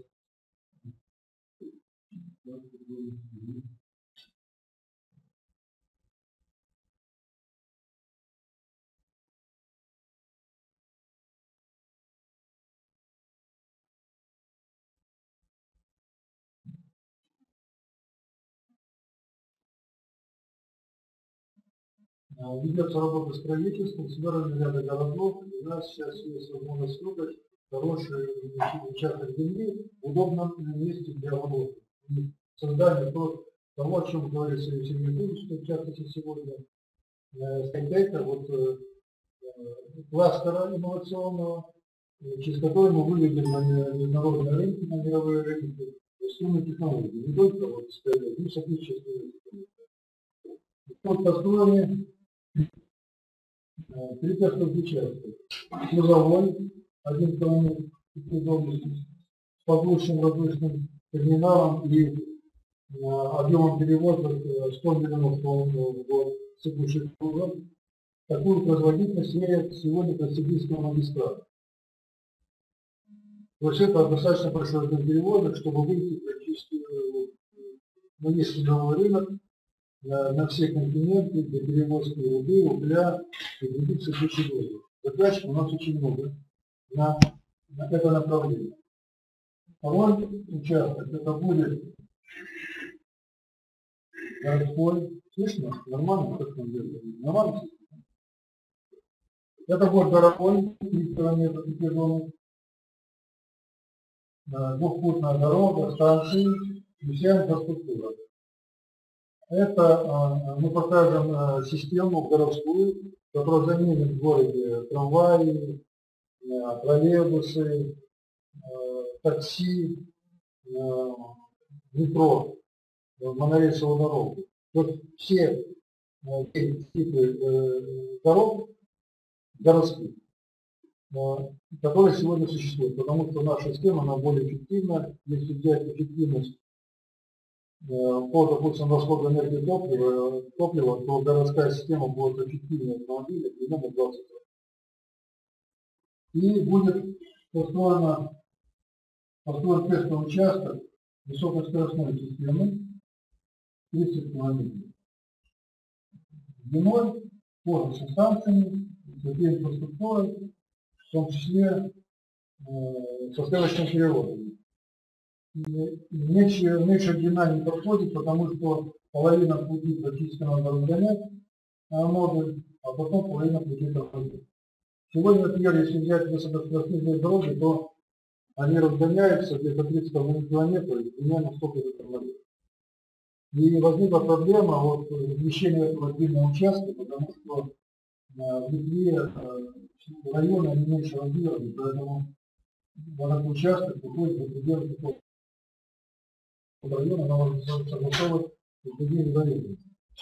Ведется работа с правительством, собирание ряда городов. У нас сейчас есть возможность выбрать хороший участок земли в удобном месте для работы. Создание того, о чем говорит Сергей Сергеевич, что в частности сегодня, скайтека, вот кластера инновационного, через который мы выведем на международные рынки, на мировые рынки, суммы технологий. Не только вот, ну, соответствующие. Тут построены три тестовых участка. Снизовой, один километр с подвышенным воздушным терминалом и объемом перевоза сто миллионов тонн в год с текущих грузов. такую производительность имеет сегодня Новосибирская магистраль. То есть это достаточно большой объем перевозок, чтобы выйти практически на весь судовой рынок, на, на все континенты для перевозки руды, угля и других сырьевых продуктов. Задач у нас очень много на, на это направление. Второй участок это будет городской. Слышно? Нормально? Как он делает? Нормально? Это будет городской, три километра пяти зоны. Двухпутная дорога, станции и вся инфраструктура. Это мы покажем систему городскую, которая заменит в городе трамваи, троллейбусы, такси, метро, монорельсовую дорогу. Вот все типы дорог городских, которые сегодня существуют, потому что наша система она более эффективна. Если взять эффективность по, допустим, расходу энергии топлива, топлива, то городская система будет эффективнее автомобиля примерно двадцать раз. И будет построена, построен тестовый участок высокоскоростной системы тридцать километров. Длиной, тоже со станциями, с этой инфраструктурой, в том числе э, со скоростным переводом. Меньше, меньше длина не подходит, потому что половина пути практически надо разгонять модуль, а потом половина пути проходит. Сегодня, например, если взять высокоскоростные дороги, то они разгоняются где-то тридцать километров, и примерно столько же километров. И возникла проблема вот, вмещения этого длинного участка, потому что в Литве районы они меньше размерами, поэтому в этот участок приходится пределы такого района, она может согласовывать с другими районами.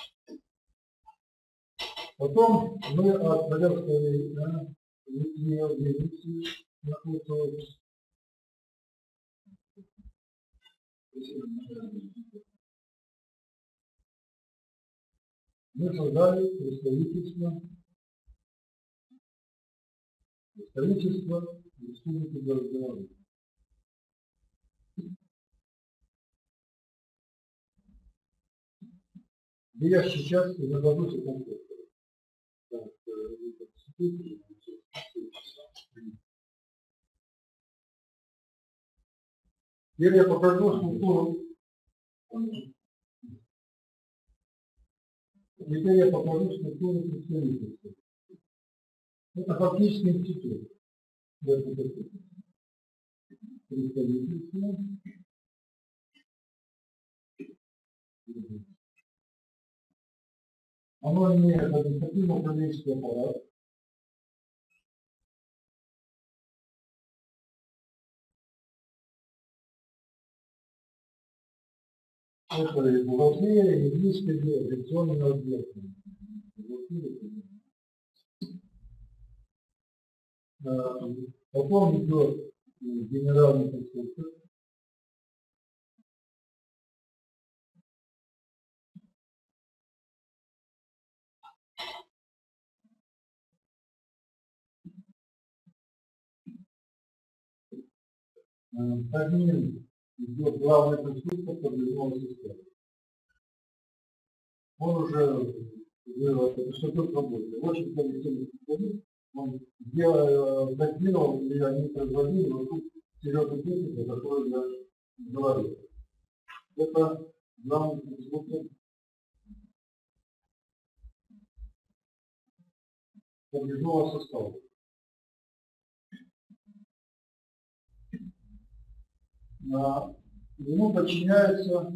Потом мы от Боярской Литвы находится мы создали представительство представительство Республики Беларусь. И я сейчас нахожусь в конкурсе. Теперь я покажу структуру. Теперь я покажу структуру представительства. Это фактически институт. Представительство. Оно имеет административно-управленческий аппарат. Это и бухгалтерия, и листовые, и операционные отделы. Потом идет генеральный конструктор. Админ идет главный конструктор подвижного системы. Он уже приступил к работе. Очень позитивный специалист. Он датировал или они производили вокруг серьезной техники, о которой я говорил. Это главный конструктор подвижного состава. Ему подчиняется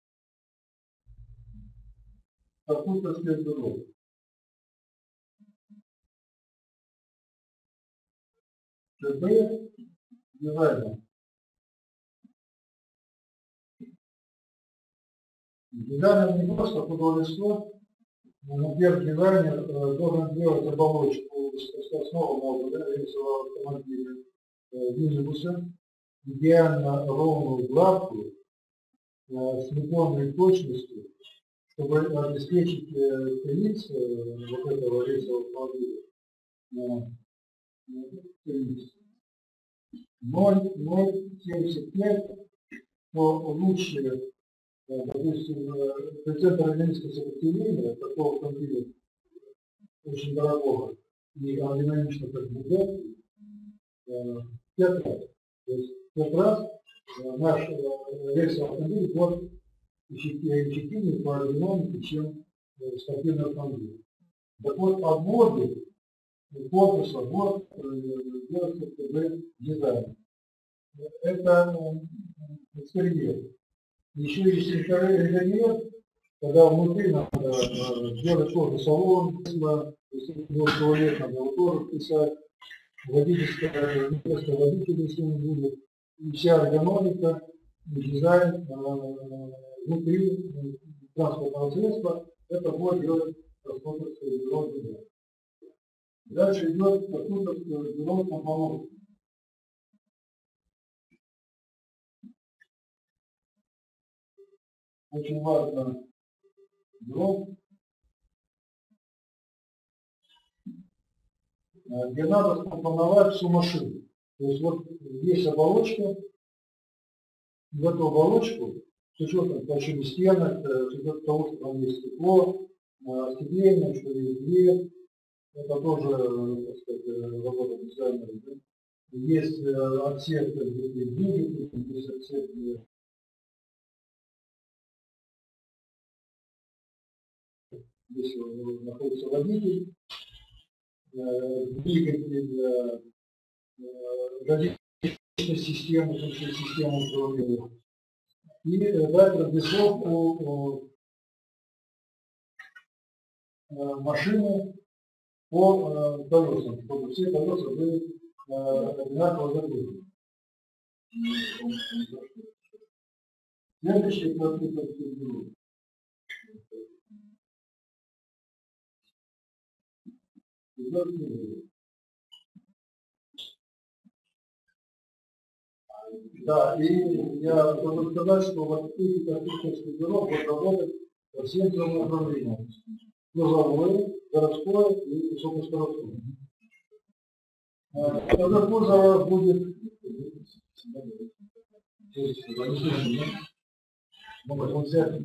компьютерское бюро. ТБ дизайнер. Дизайнер не просто художество, например, дизайнер должен делать оболочку скоростного модуля рельсового автомобиля минибуса, идеально ровную гладкую, с наклонной точностью, чтобы обеспечить лиц вот этого рейсового автомобиля, ноль целых семьдесят пять, то лучше, допустим, коэффициент аэродинамического сопротивления такого автомобиля очень дорогого и аэродинамично как бы пять раз. То есть пять раз наш рейсовый автомобиль будет эффективнее по аэродинамике, чем спортивный автомобиль. Так вот, обводы корпуса вот делается в ТБ дизайн. Это эксперимент. Еще есть интерьер, когда внутри надо сделать тоже салон, если будет туалет, надо его тоже писать, водительское место водителя, если он будет, и вся эргономика, и дизайн внутри транспортного средства, это будет делать конструкторское бюро дизайн. Дальше идет конструкторское бюро компонентов. Очень важно бюро, где надо скомпоновать всю машину. То есть вот есть оболочка, в эту оболочку, с учетом толщины стенок, с учетом того, что там есть стекло, остекление, что есть дверь, это тоже, так сказать, работа дизайнера. Да? Есть отсек, где есть двигатель, есть отсек, где здесь находится водитель, двигатель, различные системы, системы управления. И дать разрисовку машины по колесам, чтобы все колеса были одинаково загружены. Следующий конструкторский бюро. Да, и я должен сказать, что вот эти конструкторские бюро будут работать по всем трем направлениям. Грузовое, городское и высокоскоростное. Когда кузова будет могут он взять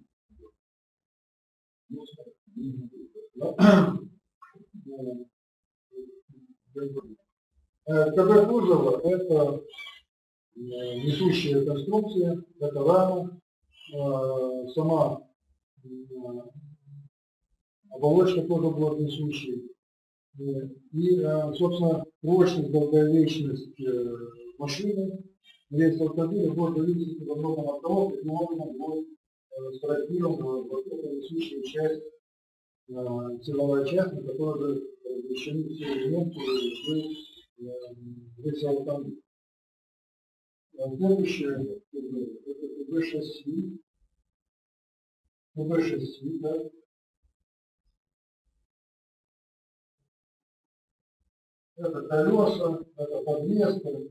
КБ кузова — это несущая конструкция, это рама, сама оболочка тоже будет несущей. И, собственно, прочность, долговечность машины, рельс автомобиля будет зависеть во многом от того, каким образом будет спроектирована вот эта несущая часть, силовая часть, на которой размещены все элементы рельса автомобиля. Следующее – это КБ шасси. КБ шасси, да. Это колеса, это подвеска,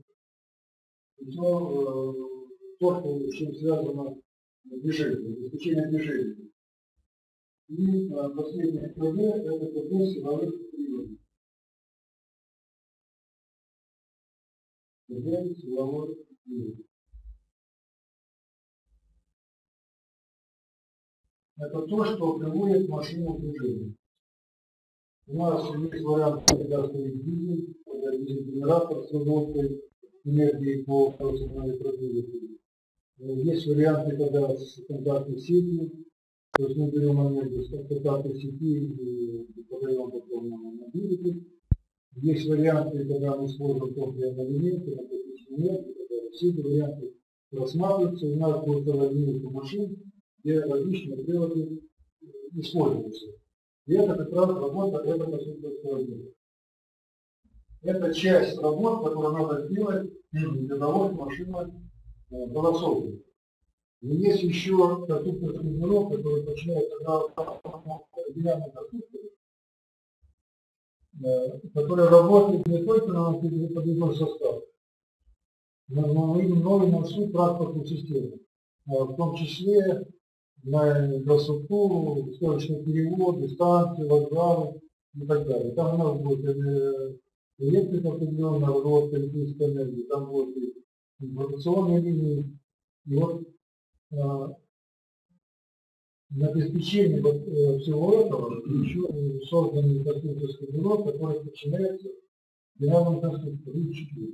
все то, что, с чем связано движение, обеспечение движения. И последнее КБ – это КБ силовых приводов. КБ силовых приводов. Это то, что приводит машину в движение. У нас есть вариант, когда стоит дизель, когда дизель-генератор с выработкой энергии по функциональной двигателю. Есть варианты, когда с контактной сетью, то есть мы берем энергию с контактной сети и подаем потом на двигатель. Есть варианты, когда мы используем топливные элементы, накопительные энергии, когда все эти варианты рассматриваются. У нас будет целая линейка машин, где различные приводы используются. И это как раз работа этого конструкторского бюро. Это часть работ, которую надо сделать для того, чтобы машина была создана. И есть еще конструкторское бюро, которое начинается на деревянном конструкторе, которое работает не только на подвижной состав, но и на всю транспортную систему. В том числе на инфраструктуру, скоростный перевод, станции, вокзалы и так далее. Там у нас будет э, электрика определенная, развод электрической энергии, там будут и информационные линии. И вот э, на обеспечение вот, э, всего этого еще создан конструкторский бюро, который подчиняется генеральному конструктору четыре.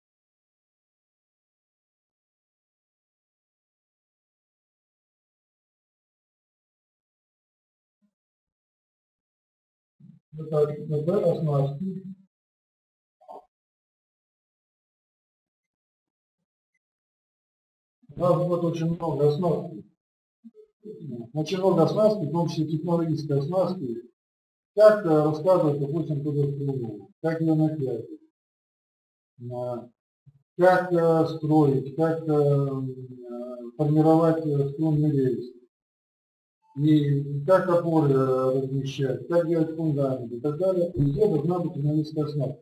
Это, это оснастки. У нас будет очень много оснастки. Очень много оснастки, в том числе технологической оснастки. Как рассказывать, допустим, трубу, как ее напялить, как строить, как формировать струнный рельс, и как опоры размещать, как делать фундамент и так далее. Везде должна быть технологическая оснастка.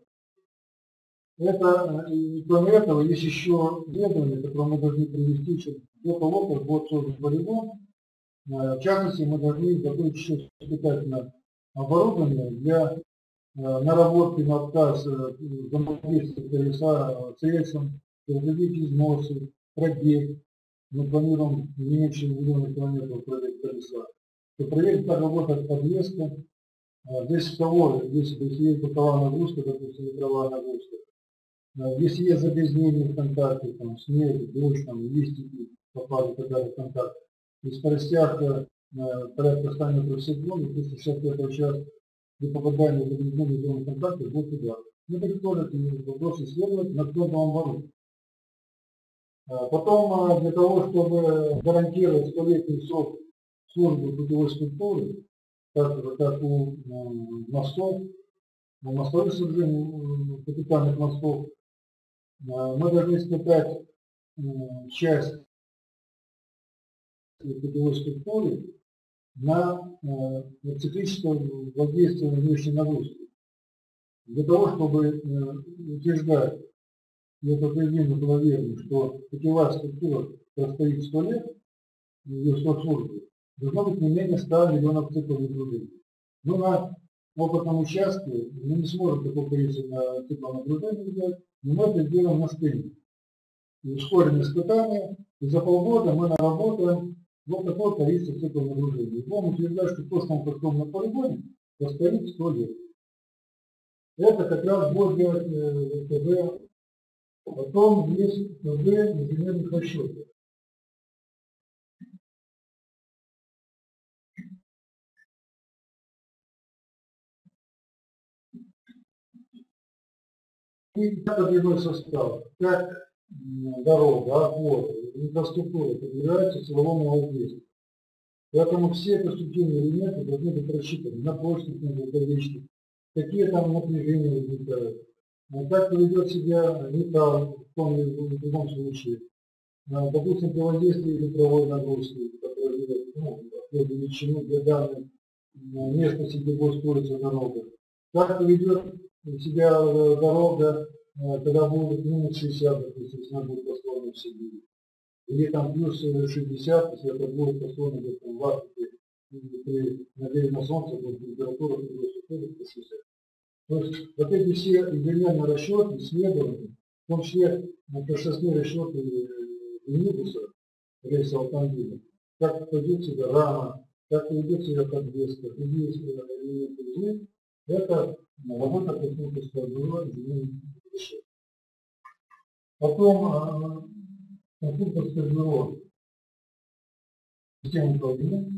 Это, и кроме этого, есть еще исследования, которые мы должны провести еще до того, как будет создан полигон. В частности, мы должны изготовить еще испытательное оборудование для наработки на отказ взаимодействия колеса с рельсом, производить износы, пробег. Мы планируем не меньше миллиона километров проверить колеса. То проверить, как работает подвеска. Здесь того, если есть боковая нагрузка, допустим, ветровая нагрузка. Если есть загрязнение в контакте, там, снег, дождь, там, листики попали тогда в контакт, и в скоростях э, порядка ста метров в секунду, триста шестьдесят метров в час, при попадании в загрязнение в зону контакта будет удар. Мы будем тоже эти вопросы исследовать на твердом обороте. Потом, для того, чтобы гарантировать столетний срок службы путевой структуры, так, как у э, мостов, у мостовых сооружений, капитальных мостов, мы должны испытать часть путевой структуры на циклическое воздействие внешней нагрузки. Для того, чтобы утверждать, и это определение было верно, что путевая структура простоит сто лет, ее срок службы, должно быть не менее ста миллионов циклов наблюдений. Но на опытном участке мы не сможем такое количество цикла наблюдений взять, но мы это сделаем на сцене. И ускорим испытания, и за полгода мы наработаем вот такое количество циклов наблюдений. И будем утверждать, что то, что мы построим на полигоне, простоит сто лет. Это как раз будет делать ТВ. Потом есть ТВ инженерных расчетов. И как подвижной состав, как дорога, опора, инфраструктура подвергается силовому воздействию. Поэтому все конструктивные элементы должны быть рассчитаны на прочность, на долговечность, какие там напряжения возникают, как поведет себя металл в том или в другом случае. Допустим, при воздействии ветровой нагрузки, которая идет, ну, величину для данной местности, где будет строиться дорога. Как поведет себя дорога, когда будет минус шестьдесят, допустим, если она будет построена в Сибири. Или там плюс шестьдесят, если это будет построено где-то в Африке, при нагреве на солнце будет температура плюс шестьдесят. То есть вот эти все инженерные расчеты, исследования, в том числе прошлостные расчеты минибуса, рейсового автомобиля, как поведет себя рама, как поведет себя подвеска, другие элементы из них, это работа конструкторского бюро инженерных расчетов. Потом конструкторское бюро системы управления.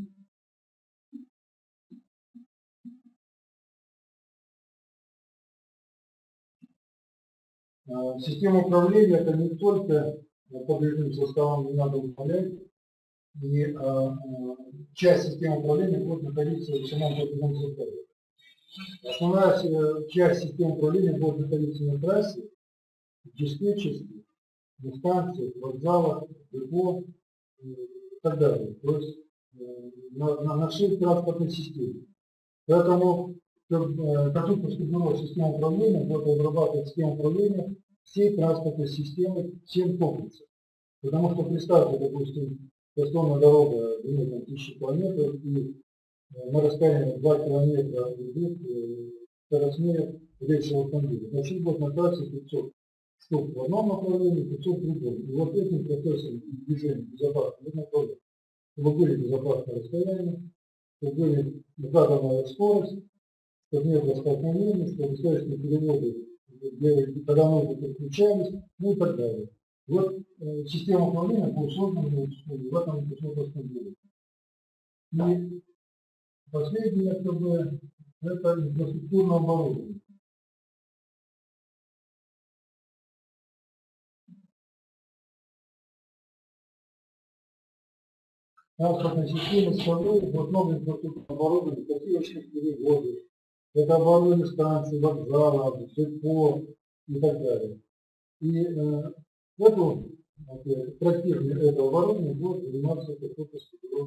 Система управления это не только подвижным составом, не надо управлять, и а, часть системы управления будет находиться в самом подвижном составе. Основная часть системы управления будет находиться на трассе, в диспетчерстве, на станциях, вокзалах, депо и так далее. То есть на, на, на всей транспортной системе. Поэтому конструкторское бюро системы управления будет разрабатывать систему управления всей транспортной системы, всем комплексом. Потому что представьте, допустим, Основная дорога длиной тысячи километров, и на расстоянии два километра идет скоростные рельсовые автомобили. Значит, будет на трассе пятьсот штук в одном направлении, пятьсот в другом. И вот этим процессом движения безопасного направления, чтобы были безопасные расстояния, чтобы были указанная скорость, чтобы не было столкновений, чтобы скоростные переводы, где тормозы подключались, ну и так далее. Вот э, система управления была создана в этом пятьсот деле. И последнее, как бы, это инфраструктурное оборудование. Транспортная система составляет вот много инфраструктурного оборудования, такие очень переводы. Это оборудование станции, вокзала, депо и так далее. И э, эту, проектирование этого оборудования будет заниматься какой-то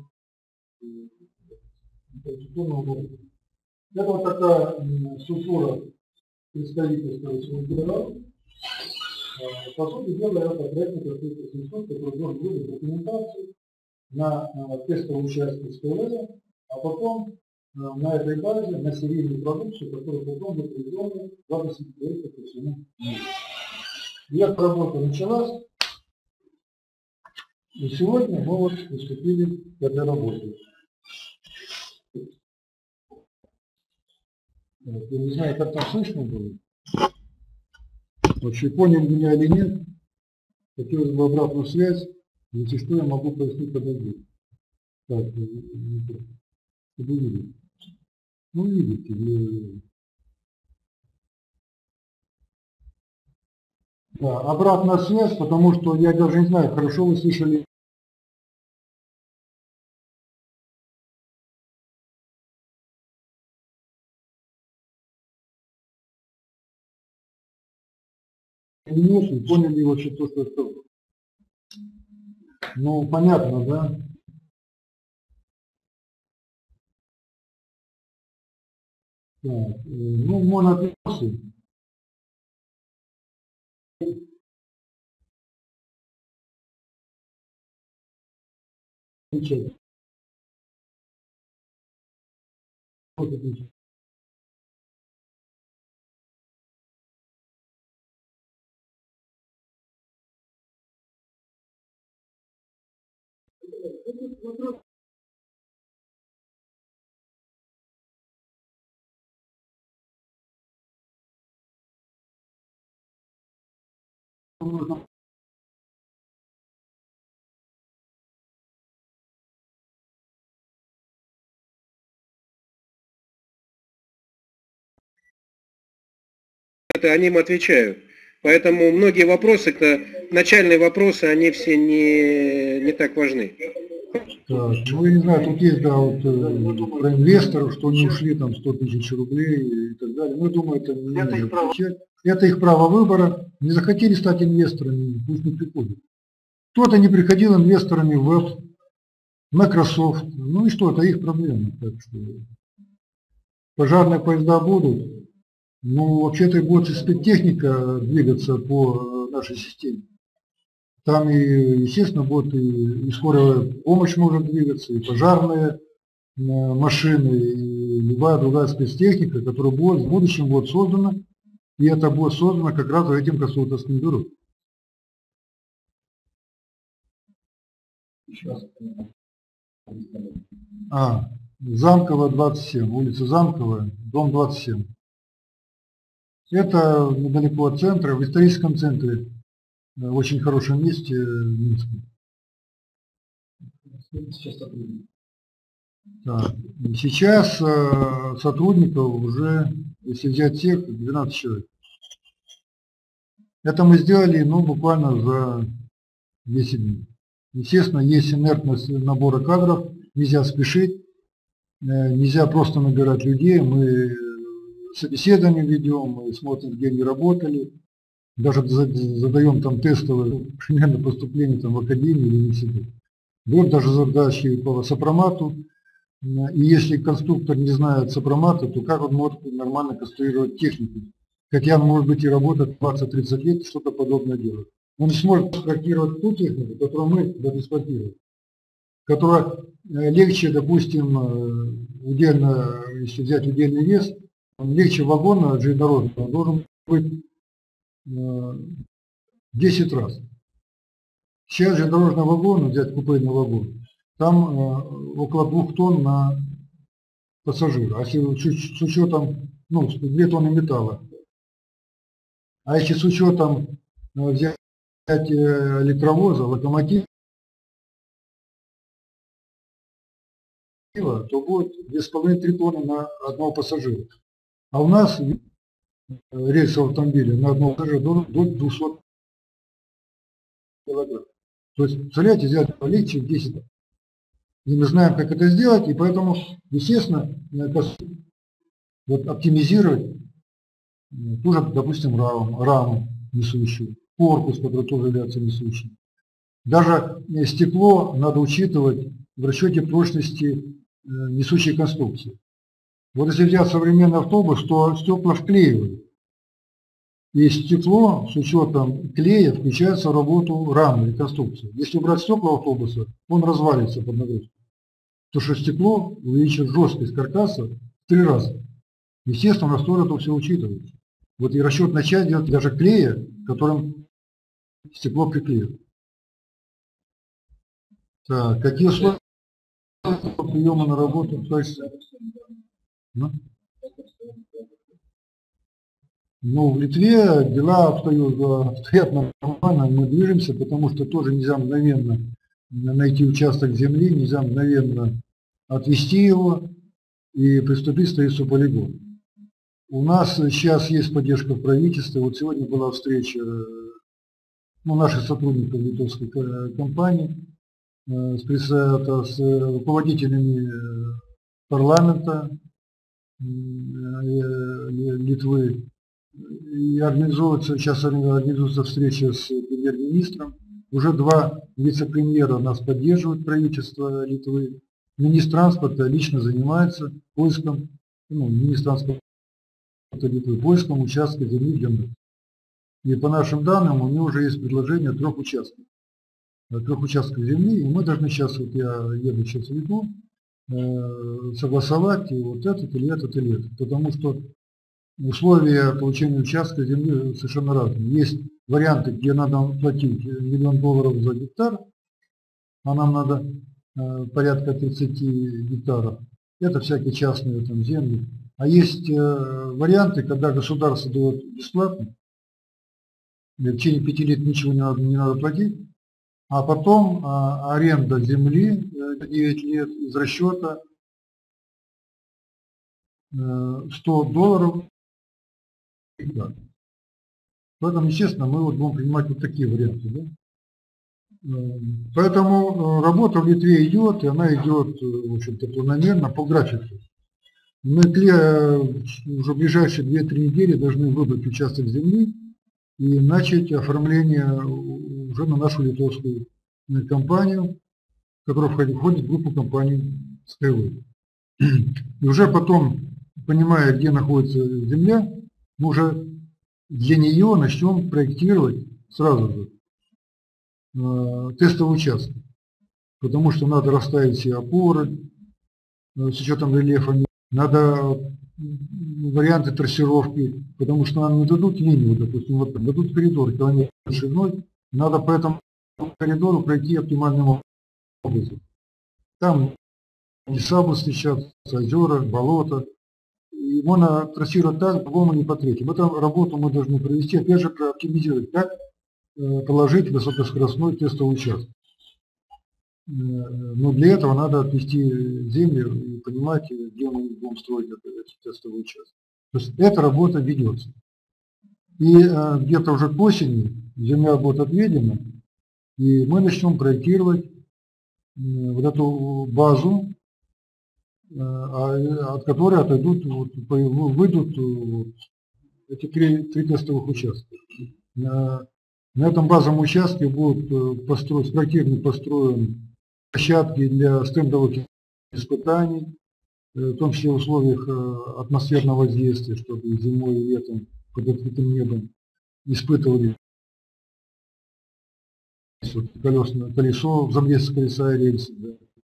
инфраструктурного оборудования. Это вот такая структура представительства Республики. По сути дела, это проектный конструкторский институт, который должен выдать документацию на тестовом участке СПЛ, а потом на этой базе, на серийную продукцию, которая потом будет произведена в области проекта по всему миру. И эта работа началась, и сегодня мы вот приступили к этой работе. Я не знаю, как там слышно было. Вообще, поняли меня или нет, хотелось бы обратную связь, если что, я могу пояснить подойти. Так, чтобы увидеть. Ну, видите, вы... Да, обратная связь, потому что я даже не знаю, хорошо вы слышали. Не очень поняли вообще то, что я сказал. Ну, понятно, да? Так, ну, монотонсы. Это они им отвечают. Поэтому многие вопросы, начальные вопросы, они все не, не так важны. Так, ну я не знаю, тут есть, да, вот э, про инвесторов, что они ушли там сто тысяч рублей и так далее. Ну, я думаю, это не это их, право. Это их право выбора. Не захотели стать инвесторами, пусть не приходят. Кто-то не приходил инвесторами в Microsoft. Ну и что, это их проблема. Так что пожарные поезда будут. Ну, вообще-то будет и спецтехника двигаться по нашей системе. Там, и, естественно, будет и, и скорая помощь может двигаться, и пожарные машины, и любая другая спецтехника, которая будет, в будущем будет создана, и это будет создано как раз этим консультантским бюро. Сейчас. А, Замковая, двадцать семь, улица Замковая, дом двадцать семь. Это недалеко от центра, в историческом центре, в очень хорошем месте Минска. Так, сейчас э, сотрудников уже, если взять всех, двенадцать человек. Это мы сделали, ну, буквально за десять дней. Естественно, есть инертность набора кадров, нельзя спешить, э, нельзя просто набирать людей. Мы собеседование ведем, мы смотрим, где они работали, даже задаем там тестовое примерно поступление там, в академию или в институт. Вот даже задачи по сопромату, и если конструктор не знает сопромата, то как он может нормально конструировать технику? Хотя, может быть, и работать двадцать-тридцать лет, что-то подобное делать. Он не сможет проектировать ту технику, которую мы эксплуатируем. которая легче, допустим, удельно, если взять удельный вес, легче вагона железнодорожного должен быть десять раз. Сейчас железнодорожный вагон, взять купейный вагон, там около двух тонн на пассажира, а если с учетом, ну, две тонны металла. А если с учетом взять электровоза, локомотива, то будет две с половиной-три тонны на одного пассажира. А у нас рельсового автомобиля на одного пассажира должен до двухсот килограмм. То есть, представляете, взять легче в десять раз. И мы знаем, как это сделать, и поэтому, естественно, вот оптимизировать ту же, допустим, раму, раму несущую, корпус, который тоже является несущим. Даже стекло надо учитывать в расчете прочности несущей конструкции. Вот если взять современный автобус, то стекла вклеивают. И стекло с учетом клея включается в работу рамы и конструкции. Если убрать стекла автобуса, он развалится под нагрузкой. Потому что стекло увеличит жесткость каркаса в три раза. Естественно, у нас тоже это все учитывается. Вот и расчетная часть делает даже клея, которым стекло приклеивает. Так, какие условия приема на работу? То есть, ну, ну, в Литве дела обстоят, обстоят нормально, мы движемся, потому что тоже нельзя мгновенно найти участок земли, нельзя мгновенно отвести его и приступить к строительству полигона. У нас сейчас есть поддержка в правительстве. Вот сегодня была встреча, ну, наших сотрудников литовской компании с, с руководителями парламента Литвы. И организуется, сейчас организуется встреча с премьер-министром. Уже два вице-премьера нас поддерживают, правительство Литвы. Министр транспорта лично занимается поиском, ну, министр транспорта Литвы, поиском участка земли для нас. И по нашим данным, у него уже есть предложение трех участков. Трех участков земли, и мы должны сейчас, вот я еду сейчас в Литву, э, согласовать вот этот или этот или этот. Потому что условия получения участка земли совершенно разные. Есть варианты, где надо платить миллион долларов за гектар, а нам надо э, порядка тридцати гектаров. Это всякие частные там земли. А есть э, варианты, когда государство дает бесплатно, в течение пяти лет ничего не надо, не надо платить, а потом э, аренда земли э, девять лет из расчета э, сто долларов. Поэтому, естественно, мы вот будем принимать вот такие варианты. Да? Поэтому работа в Литве идет, и она идет, в общем-то, планомерно по графику. Мы уже в ближайшие две-три недели должны выбрать участок земли и начать оформление уже на нашу литовскую компанию, которая входит в группу компаний Skyway. И уже потом, понимая, где находится земля, мы уже для нее начнем проектировать сразу же э, тестовый участок. Потому что надо расставить все опоры, э, с учетом рельефа, надо варианты трассировки, потому что нам не дадут линию, допустим, вот дадут коридор километр шириной, надо по этому коридору пройти оптимальным образом. Там леса будут встречаться, озера, болота. И можно трассировать так, по-другому не по третьему. Эту работу мы должны провести, опять же, оптимизировать, как положить высокоскоростной тестовый участок. Но для этого надо отвести землю и понимать, где мы будем строить этот тестовый участок. То есть эта работа ведется. И где-то уже к осени земля будет отведена, и мы начнем проектировать вот эту базу, от которой отойдут, вот, выйдут вот, эти три, три тестовых участка. На, на этом базовом участке будут построен, спроектированы, построены площадки для стендовых испытаний, в том числе в условиях атмосферного воздействия, чтобы зимой и летом под открытым небом испытывали колесное колесо, замес колеса и рельсы. Да.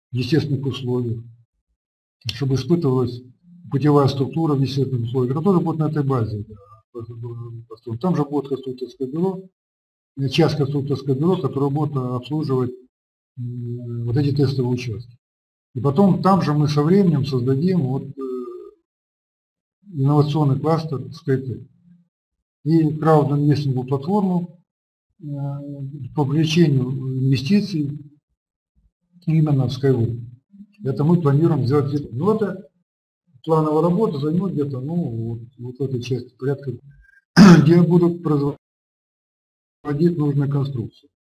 в естественных условиях, чтобы испытывалась путевая структура в естественных условиях, которая будет на этой базе. Там же будет конструкторское бюро, часть конструкторского бюро, которое будет обслуживать вот эти тестовые участки. И потом там же мы со временем создадим вот инновационный кластер Skytech и краудинвестинговую платформу по привлечению инвестиций именно в Skyway. Это мы планируем сделать. Ну, это плановая работа займет где-то, ну, вот, вот в этой части порядка, где будут производить нужную конструкцию.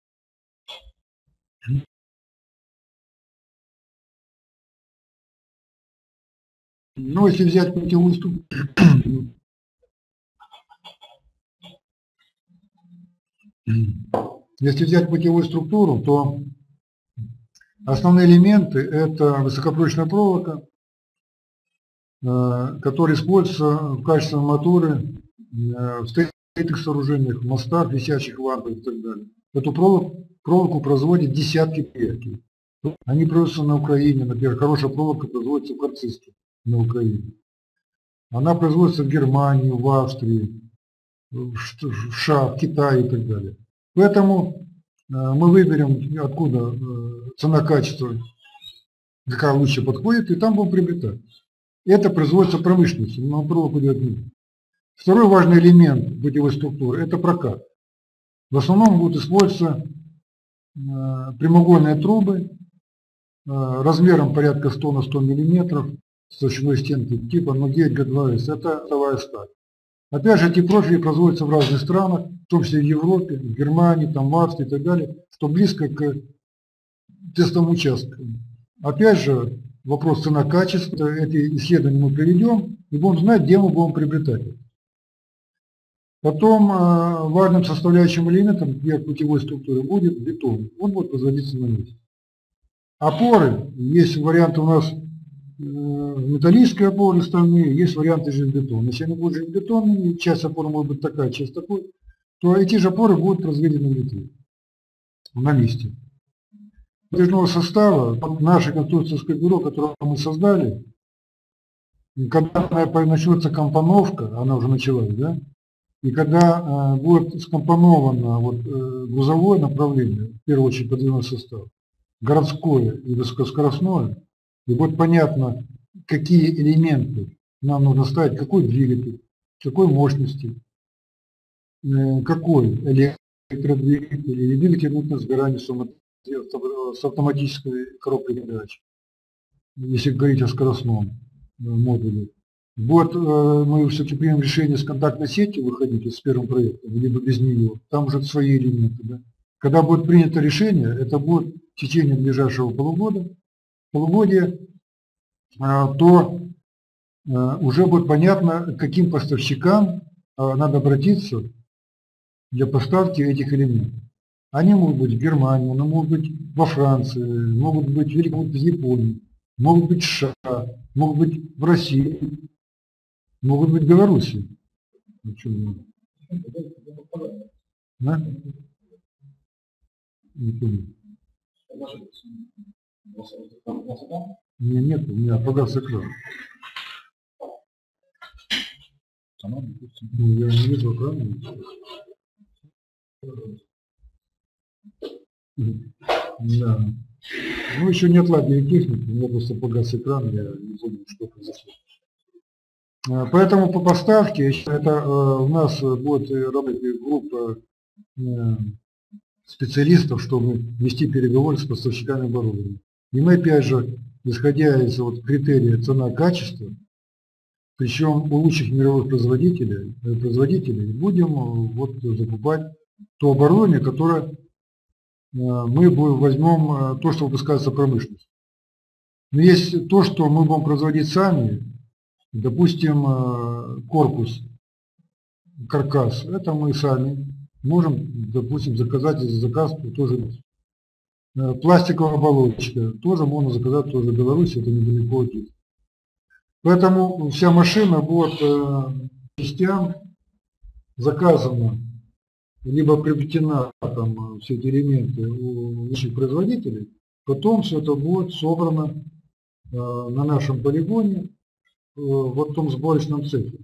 Ну, если взять путевую структуру, если взять путевую структуру, то основные элементы – это высокопрочная проволока, которая используется в качестве моторы в строительных сооружениях, в мостах, висячих вантах и так далее. Эту проволоку, проволоку производят десятки предприятий. Они производятся на Украине, например, хорошая проволока производится в Карциске на Украине. Она производится в Германии, в Австрии, в США, в Китае и так далее. Поэтому мы выберем, откуда цена-качество, какая лучше подходит, и там будем приобретать. Это производится промышленностью, но проволоку делать не будет. Второй важный элемент путевой структуры – это прокат. В основном будут использоваться прямоугольные трубы размером порядка сто на сто миллиметров с толщиной стенки типа но девять гэ два эс. Это оптовая сталь. Опять же, эти профили производятся в разных странах, в том числе в Европе, в Германии, там, в Австрии и так далее, что близко к тестовым участкам. Опять же, вопрос цена-качество, эти исследования мы проведем и будем знать, где мы будем приобретать. Потом э, важным составляющим элементом для путевой структуры будет бетон. Он будет производиться на месте. Опоры, есть варианты у нас э, металлические опоры стальные, есть варианты железобетона. Если они будут железобетонными, часть опоры может быть такая, часть такой, то эти же опоры будут произведены в Литве, на месте. Подвижного состава, наше конструкторское бюро, которое мы создали, когда начнется компоновка, она уже началась, да, и когда э, будет скомпоновано вот, э, грузовое направление, в первую очередь подвижной состав, городское и высокоскоростное, и будет понятно, какие элементы нам нужно ставить, какой двигатель, какой мощности, э, какой электродвигатель или двигатель внутреннего сгорания с автоматической коробкой передач, если говорить о скоростном модуле. Вот э, мы все-таки примем решение с контактной сетью выходить с первым проектом, либо без нее, там уже свои элементы. Да? Когда будет принято решение, это будет в течение ближайшего полугода, полугодия, э, то э, уже будет понятно, к каким поставщикам э, надо обратиться для поставки этих элементов. Они могут быть в Германии, они могут быть во Франции, могут быть в Японии, могут быть в США, могут быть в России, могут быть в Беларуси. Да? Не понял. У меня нет, у меня погас экран. Ну, я не вижу экрана. Да. Ну, еще не отладили технику, у меня просто погас экран, я не понял, что произошло. Поэтому по поставке, это у нас будет работать группа специалистов, чтобы вести переговоры с поставщиками оборудования. И мы, опять же, исходя из вот критерия цена-качество, причем у лучших мировых производителей, производителей будем вот закупать то оборудование, которое мы возьмем, то, что выпускается промышленность. Но есть то, что мы будем производить сами, допустим, корпус, каркас, это мы сами можем, допустим, заказать за заказ тоже. Пластиковая оболочка тоже можно заказать тоже в Беларуси, это недалеко от них. Поэтому вся машина будет частям заказана, либо приобретена там все эти элементы у лучших производителей, потом все это будет собрано э, на нашем полигоне, э, вот в том сборочном цехе.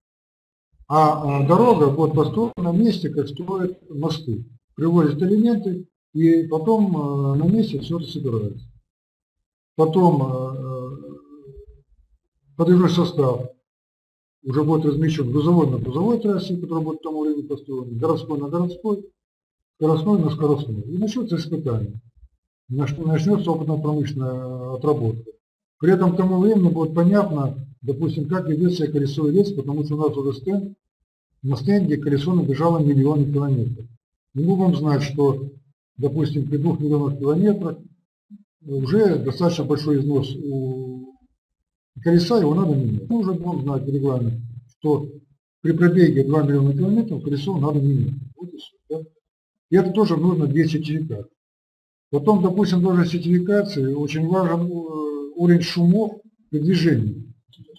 А э, дорога будет построена на месте, как строят мосты. Привозят элементы, и потом э, на месте все это собирается. Потом э, подвижной состав уже будет размещен грузовой на грузовой трассе, которая будет к тому времени построена, городской на городской, скоростной на скоростной. И начнется испытание. Начнется опытно-промышленная отработка. При этом к тому времени будет понятно, допустим, как ведет себя колесо и рельс, потому что у нас уже стенд, на стенде колесо набежало миллионы километров. И мы будем знать, что, допустим, при двух миллионах километрах уже достаточно большой износ у колеса, его надо менять. Мы уже будем знать регламент, что при пробеге два миллиона километров колесо надо менять. Вот и все, да? И это тоже нужно две сертификаты. Потом, допустим, тоже сертификации очень важен уровень шумов при движении.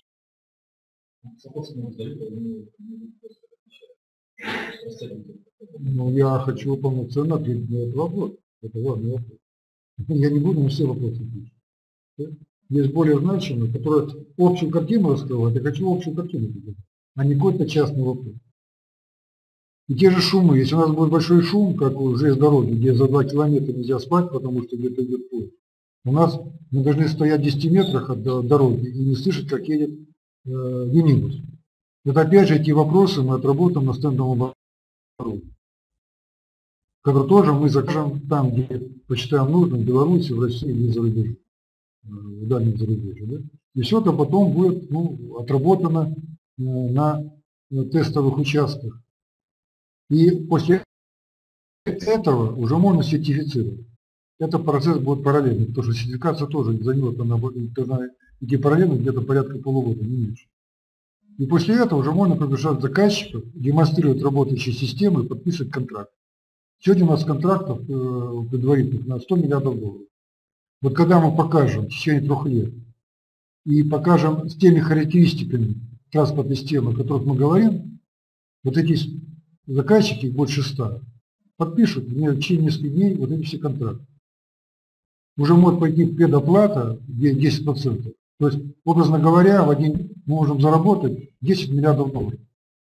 Ну, я хочу полноценно ответить на этот вопрос. Это важный вопрос. Я не буду на все вопросы отвечать. Есть более значимые, которые общую картину раскрывают. Я хочу общую картину, а не какой-то частный вопрос. И те же шумы. Если у нас будет большой шум, как у железной дороги, где за два километра нельзя спать, потому что где-то идет поезд, у нас мы должны стоять в десяти метрах от дороги и не слышать, как едет э, юнибус. Это опять же эти вопросы мы отработаем на стендовом оборудовании, который тоже мы закажем там, где посчитаем нужным, в Беларуси, в России или за рубежом, в дальнем зарубежье. Да? И все это потом будет ну, отработано э, на тестовых участках. И после этого уже можно сертифицировать. Этот процесс будет параллельный, потому что сертификация тоже займет, она должна идти параллельно где-то порядка полугода, не меньше. И после этого уже можно приглашать заказчиков, демонстрировать работающие системы и подписывать контракт. Сегодня у нас контрактов э, предварительных на сто миллиардов долларов. Вот когда мы покажем в течение трех лет и покажем с теми характеристиками транспортной системы, о которых мы говорим, вот эти заказчики, больше ста, подпишут в течение нескольких дней вот эти все контракты. Уже может пойти предоплата десять процентов. То есть, образно говоря, в один мы можем заработать десять миллиардов долларов.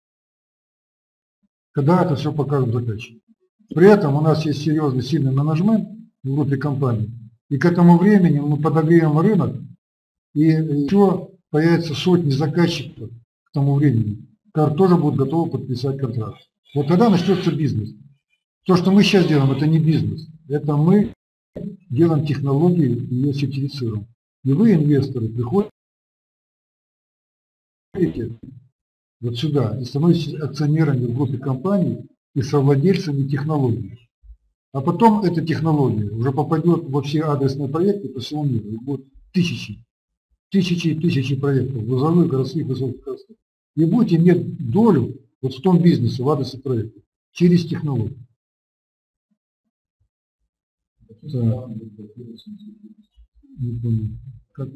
Когда это все покажут заказчики. При этом у нас есть серьезный, сильный менеджмент в группе компаний. И к этому времени мы подогреем рынок, и еще появятся сотни заказчиков к тому времени, которые тоже будут готовы подписать контракт. Вот тогда начнется бизнес. То, что мы сейчас делаем, это не бизнес. Это мы делаем технологию и ее сертифицируем. И вы, инвесторы, приходите вот сюда и становитесь акционерами в группе компаний и совладельцами технологий. А потом эта технология уже попадет во все адресные проекты по всему миру. И будут тысячи, тысячи и тысячи проектов, грузовых, городских, высокоскоростных. И будете иметь долю вот в том бизнесе, в адресных проектах, через технологии. Да. Не понял. Как?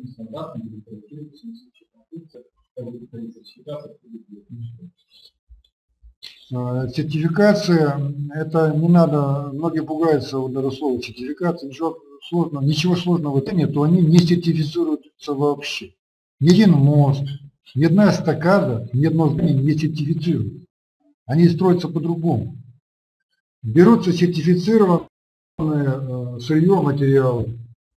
Сертификация, это не надо, многие пугаются вот этого слова сертификация, ничего сложного, ничего сложного в этом нет, то они не сертифицируются вообще. Ни один мост, ни одна эстакада, ни одно здание не сертифицируют. Они строятся по-другому. Берутся сертифицированные сырье, материалы,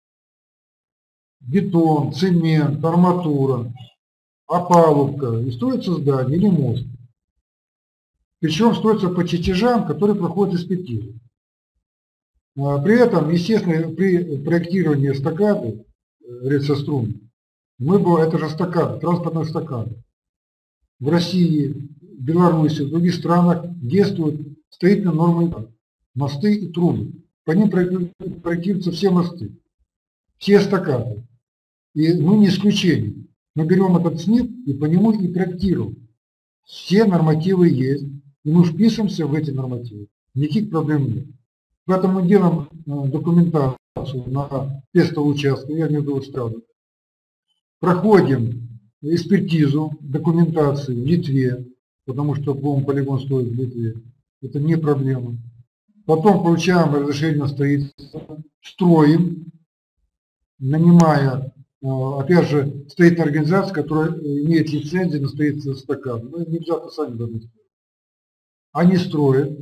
бетон, цемент, арматура, опалубка, и строится здание или мост. Причем строится по чертежам, которые проходят экспертизу. При этом, естественно, при проектировании эстакады, рельсострун, мы бы, это же эстакада, транспортная эстакада. В России, в Беларуси, в других странах действуют строительные нормы, мосты и трубы. По ним проектируются все мосты, все эстакады. И мы не исключение. Мы берем этот СНИП и по нему и проектируем. Все нормативы есть. И мы вписываемся в эти нормативы. Никаких проблем нет. Поэтому мы делаем документацию на тестовый участок, я имею в виду страну. Проходим экспертизу документации в Литве, потому что будем полигон строить в Литве. Это не проблема. Потом получаем разрешение на строительство, строим, нанимая, опять же, строительная организация, которая имеет лицензию на строительство эстакады. Ну, нельзя, сами должны строить. Они строят,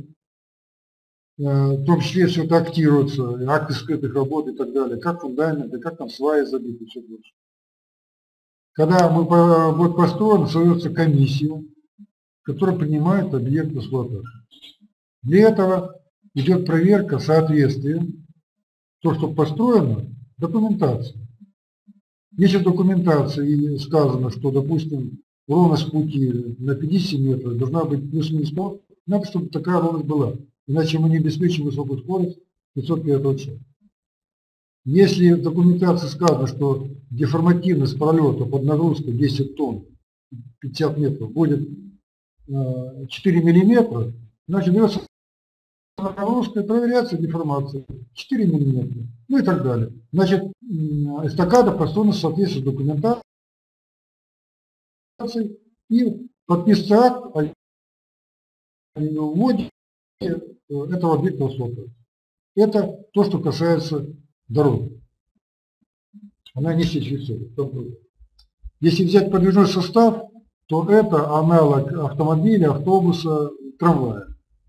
в том числе все это актируется, акты скрытых работ и так далее, как фундаменты, как там сваи забиты и все прочее. Когда мы будет построен, создается комиссия, которая принимает объект эксплуатации. Для этого идет проверка соответствия, то, что построено, документации. Если в документации сказано, что, допустим, ровность пути на пятьдесят метров должна быть плюс-минус сто, надо, чтобы такая ровность была. Иначе мы не обеспечим высокую скорость пятьсот километров в час. Если в документации сказано, что деформативность пролета под нагрузкой десять тонн, пятьдесят метров будет четыре миллиметра, значит берется нагрузка и проверяется деформация четыре миллиметра, ну и так далее. Значит, эстакада построена в соответствии с документацией и подписывается акт о вводе этого объекта в эксплуатацию. Это то, что касается дороги. Она не сертифицирует. Если взять подвижной состав, то это аналог автомобиля, автобуса, трамвая.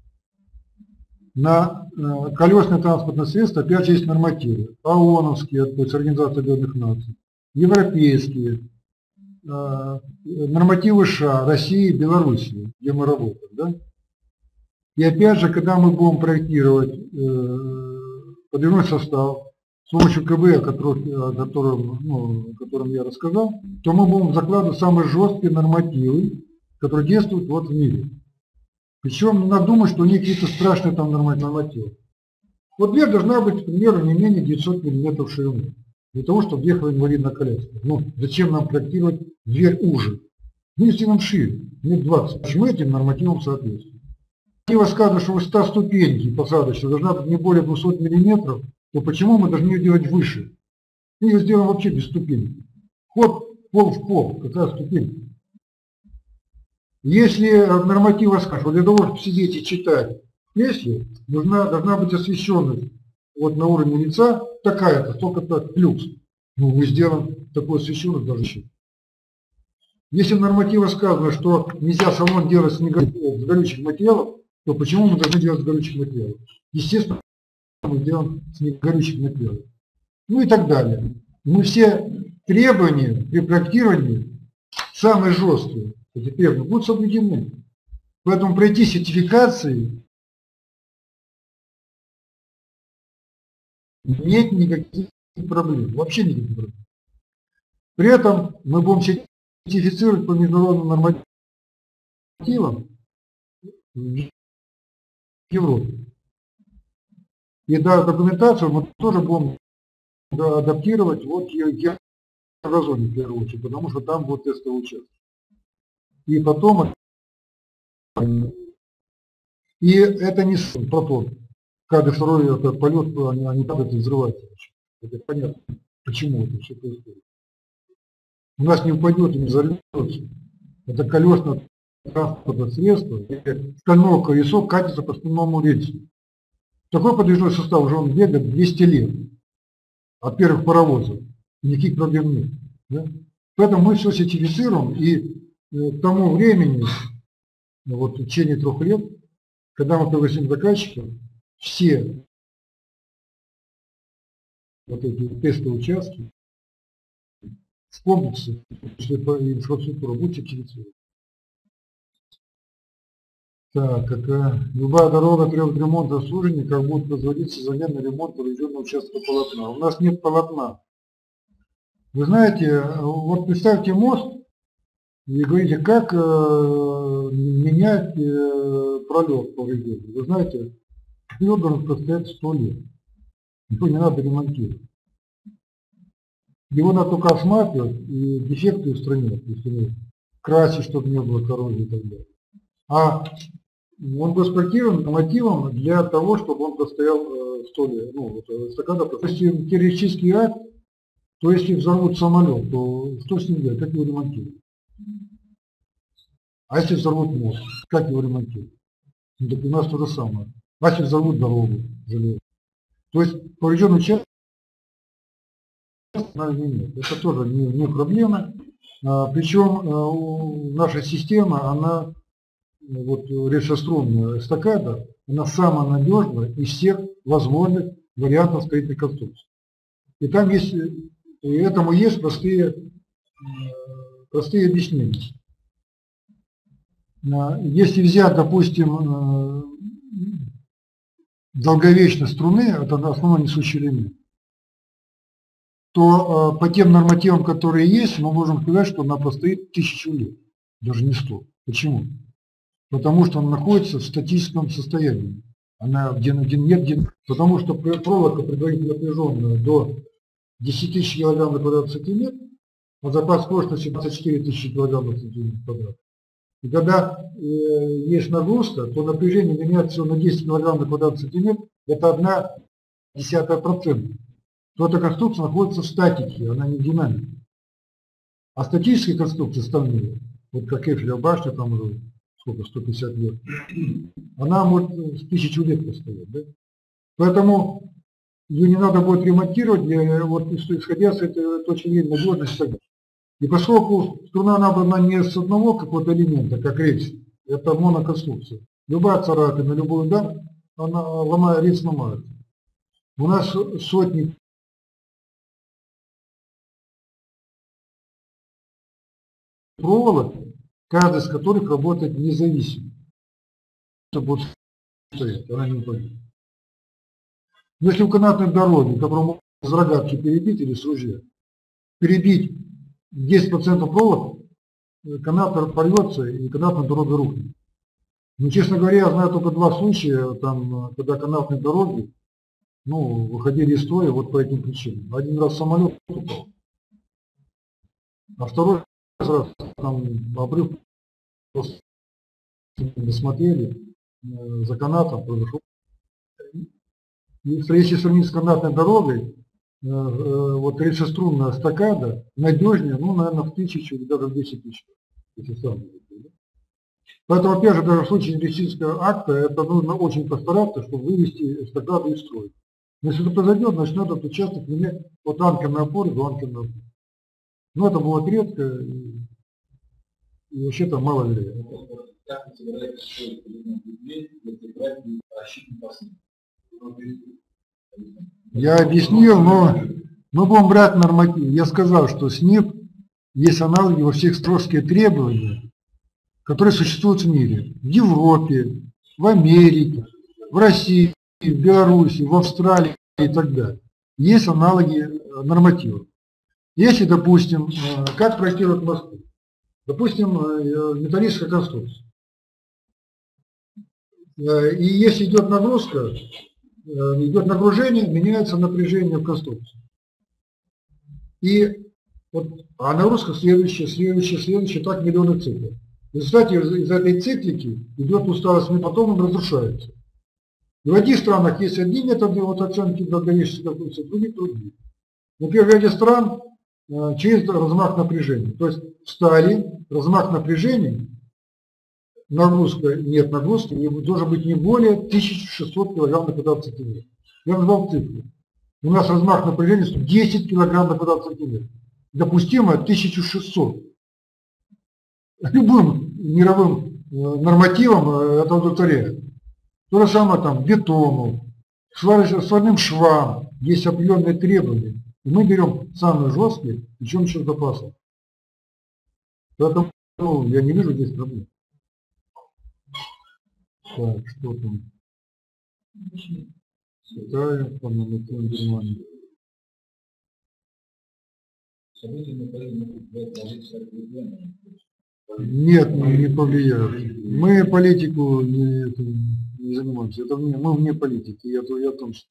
На колесное транспортное средство опять же есть нормативы. ООНовские, то есть Организация Объединенных Наций, европейские, нормативы США, России, Белоруссии, где мы работаем. Да? И опять же, когда мы будем проектировать подвижной состав с помощью КБ, о котором, о котором, ну, о котором я рассказал, то мы будем закладывать самые жесткие нормативы, которые действуют вот в мире. Причем не надо думать, что у них какие-то страшные там нормативы. Вот дверь должна быть, к примеру, не менее девятисот миллиметров в ширину, для того, чтобы въехала инвалидная коляска. Ну, зачем нам проектировать дверь уже? Ну, если нам шире, метр двадцать, почему этим нормативам соответствует? Если сказано, что высота ступеньки посадочной должна быть не более двухсот миллиметров, то почему мы должны ее делать выше? Мы ее сделаем вообще без ступеньки. Ход пол в пол, какая ступенька. Если нормативы скажут, для того, чтобы сидеть и читать, если нужна, должна быть освещенность вот на уровне лица такая-то, столько-то плюс. Ну, мы сделаем такую освещенность даже еще. Если в нормативах сказано, что нельзя салон делать с, с горючих материалов, то почему мы должны делать с горючих материалов? Естественно, мы делаем с негорючих материалов. Ну и так далее. Мы все требования при проектировании, самые жесткие, эти требования, будут соблюдены. Поэтому пройти сертификации нет никаких проблем, вообще никаких проблем. При этом мы будем сертифицировать по международным нормативам в Европе. И да, документацию мы тоже будем адаптировать вот в еврозоне в первую очередь, потому что там будут тестовые участки. И потом, и это не протон. Каждый второй этот полет, они, они падают и взрываются. Это понятно, почему это все происходит. У нас не упадет и не взорвется. Это колесное транспортное средство, стальное колесо катится по стальному рельсу. Такой подвижной состав уже он бегает двести лет от первых паровозов. Никаких проблем нет. Да? Поэтому мы все сертифицируем, и к тому времени, вот в течение трех лет, когда мы пригласим заказчиков, все вот эти тестовые участки в комплексе инфраструктура будет сертифицирована. Так, это любая дорога требует ремонта обслуживания, как будет производиться замена ремонта поврежденного участка полотна. У нас нет полотна. Вы знаете, вот представьте мост и говорите, как э, менять э, пролет поврежденный. Вы знаете, пролет должен простоять сто лет. Его не надо ремонтировать. Его надо только осматривать и дефекты устранять, если красить, чтобы не было коррозии и так далее. А он был спроектирован мотивом для того, чтобы он простоял сто лет. Ну, вот, эстакада, если террористический акт, то если взорвут самолет, то что с ним делать? Как его ремонтировать? А если взорвут мост, как его ремонтировать? Ну, так у нас то же самое. А если взорвут дорогу, железо? То есть поврежденный участок нет. Это тоже не, не проблема. А, причем наша система, она, вот рельсострунная эстакада, она самая надежная из всех возможных вариантов строительной конструкции. И там есть, и этому есть простые, простые объяснения. Если взять, допустим, долговечность струны, это основной несущий элемент, то по тем нормативам, которые есть, мы можем сказать, что она простоит тысячу лет, даже не сто. Почему? Потому что она находится в статическом состоянии. Она где, где нет, где, потому что проволока предварительно напряженная до десяти тысяч килограмм на квадратный сантиметр, а запас прочности двадцать четыре тысячи килограмм на сантиметр квадрат. И когда э, есть нагрузка, то напряжение меняется всего на десять килограмм на квадратный сантиметр, это одна десятая процента. То эта конструкция находится в статике, она не в динамике. А статические конструкции стальные, вот как Эйфелева башня, там уже сколько, сто пятьдесят лет, она может с тысячу лет постоять. Да? Поэтому ее не надо будет ремонтировать, вот, исходя с этой точки зрения надежности. И поскольку струна набрана не с одного какого-то элемента, как рельс, это моноконструкция. Любая царапина, любой удар, она ломает, рельс ломается. У нас сотни проволок, каждый из которых работает независимо. Это будет стоять, она не упадет. Если в канатной дороге, которую можно с рогатки перебить или с ружья, перебить десять процентов проволок, канат порвется и канатная дорога рухнет. Но, честно говоря, я знаю только два случая, там, когда канатные дороги ну, выходили из строя вот по этим причинам. Один раз самолет упал, а второй раз там обрыв, просто не смотрели, за канатом произошел. И если сравнить с канатной дорогой, вот рельсострунная эстакада надежнее, ну, наверное, в тысячу или даже в десять тысяч. Если сравнивать. Поэтому, опять же, даже в случае инвестиционного акта, это нужно очень постараться, чтобы вывести эстакаду из строя. Но если это произойдет, значит, надо этот участок менять от анкерной опоры до анкерной опоры. Но это бывает редко и, и вообще-то маловероятно. Как вы собираетесь строить элемент дверь, если брать рассчитан посыл? Я объяснил, но мы будем брать норматив. Я сказал, что СНИП есть аналоги во всех строгих требованиях, которые существуют в мире. В Европе, в Америке, в России, в Беларуси, в Австралии и так далее. Есть аналоги нормативов. Если, допустим, как проектируют мосты? Допустим, металлическая конструкция. И если идет нагрузка, идет нагружение, меняется напряжение в конструкции. И вот, а нагрузка следующая, следующая, следующая, так миллионы циклов. В результате из, из этой циклики идет усталость, потом он разрушается. И в одних странах есть одни методы вот, оценки долговечности конструкции, в других другие. Например, в ряде стран э, через размах напряжения. То есть в стали размах напряжения, нагрузка, нет нагрузки, не, должен быть не более тысячи шестисот килограмм на квадратный сантиметр. Я назвал цифру. У нас размах напряжения десять килограмм на квадратный сантиметр. Допустимое тысяча шестьсот. Любым мировым нормативом это удовлетворяет. То же самое там бетону, сварным швам, есть определенные требования. И мы берем самые жесткие, причем еще с запасом. Поэтому ну, я не вижу здесь проблем. Так, что там? Китай, по-моему, Германия. Нет, мы не повлияют. Мы политику не, это, не занимаемся. Это вне, мы вне политики. Я, я в том, что...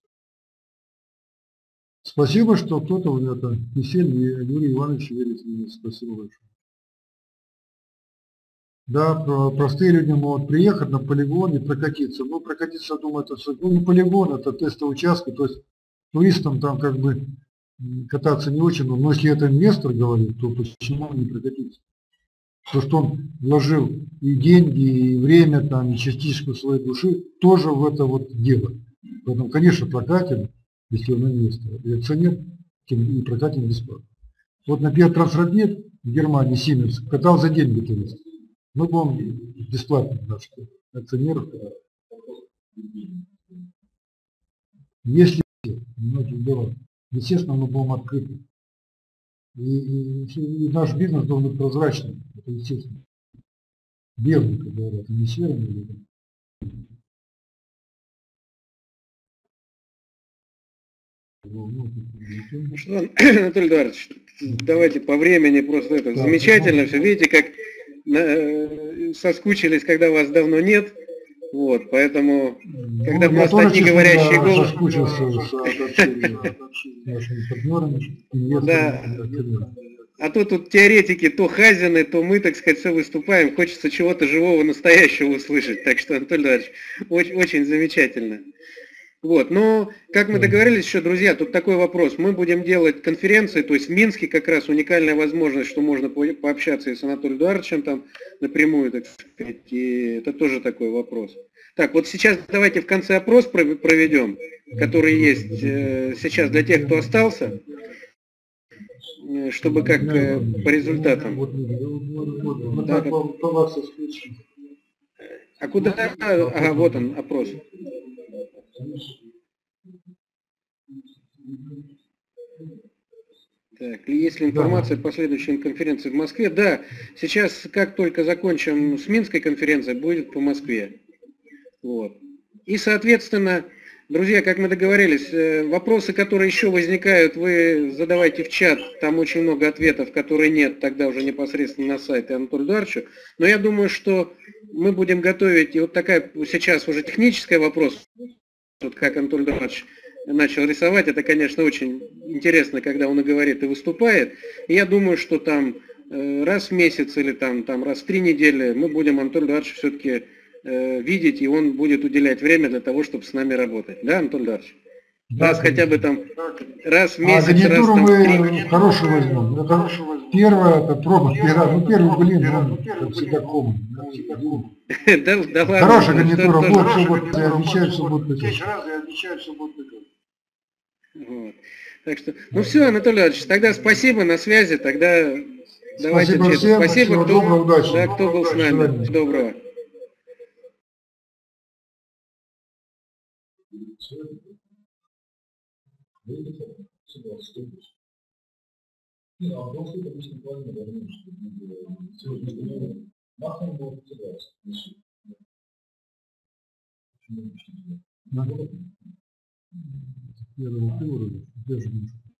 Спасибо, что кто-то в это Кисель и Юрий Иванович верит в меня. Спасибо большое. Да, простые люди могут приехать на полигон и прокатиться. Ну, прокатиться, я думаю, это все. Ну, не полигон, это тестовый участок. То есть туристам там как бы кататься не очень. Но если это инвестор говорит, то почему не прокатиться? То, что он вложил и деньги, и время, там, и частичку своей души, тоже в это вот дело. Поэтому, конечно, прокатим, если он инвестор. И акционер и прокатим бесплатно. Вот, например, Трансрабит в Германии, Siemens, катал за деньги турист. Мы будем бесплатно наших акционеров. Если многие дела, естественно, мы будем открыты. И, и, и наш бизнес должен быть прозрачным, это естественно. Белым, как говорят, а не серым. Ну что, Анатолий Эдуардович, давайте по времени просто это. Замечательно все. Видите, как э, соскучились, когда вас давно нет. Вот, поэтому, когда ну, у нас одни говорящие головы... соскучился с нашими партнерами, инвесторами. Да. А то тут теоретики, то Хазины, то мы, так сказать, все выступаем. Хочется чего-то живого, настоящего услышать. Так что, Анатолий Эдуардович, очень, очень замечательно. Вот, но, как мы договорились еще, друзья, тут такой вопрос. Мы будем делать конференции, то есть в Минске как раз уникальная возможность, что можно пообщаться и с Анатолием Эдуардовичем там напрямую, так сказать, и это тоже такой вопрос. Так, вот сейчас давайте в конце опрос проведем, который есть сейчас для тех, кто остался, чтобы как по результатам. Да, а куда? Ага, вот он, опрос. Так, есть ли информация по следующей конференции в Москве? Да, сейчас, как только закончим с Минской конференцией, будет по Москве. Вот. И, соответственно, друзья, как мы договорились, вопросы, которые еще возникают, вы задавайте в чат, там очень много ответов, которые нет, тогда уже непосредственно на сайте Анатолию Эдуардовичу. Но я думаю, что мы будем готовить, и вот такая сейчас уже технический вопрос, вот как Анатолий Эдуардович начал рисовать, это, конечно, очень интересно, когда он и говорит, и выступает. И я думаю, что там раз в месяц или там, там раз в три недели мы будем Анатолия Эдуардовича все-таки э, видеть, и он будет уделять время для того, чтобы с нами работать. Да, Анатолий Эдуардович? Да, раз хотя бы там, раз в месяц, а раз там мы три. Хорошую возьмем. Это первое, это проба. Первое, ну первый, блин, он как всегда ком. Да ладно. Хорошая гарнитура, вот, все будет, я обещаю, все будет. Вот. Так что, ну все, Анатолий Иванович, тогда спасибо, на связи, тогда давайте спасибо, всем, спасибо, кто, доброго, удачи. Да, кто был с нами. Доброго. Я думаю, ты вроде держишь.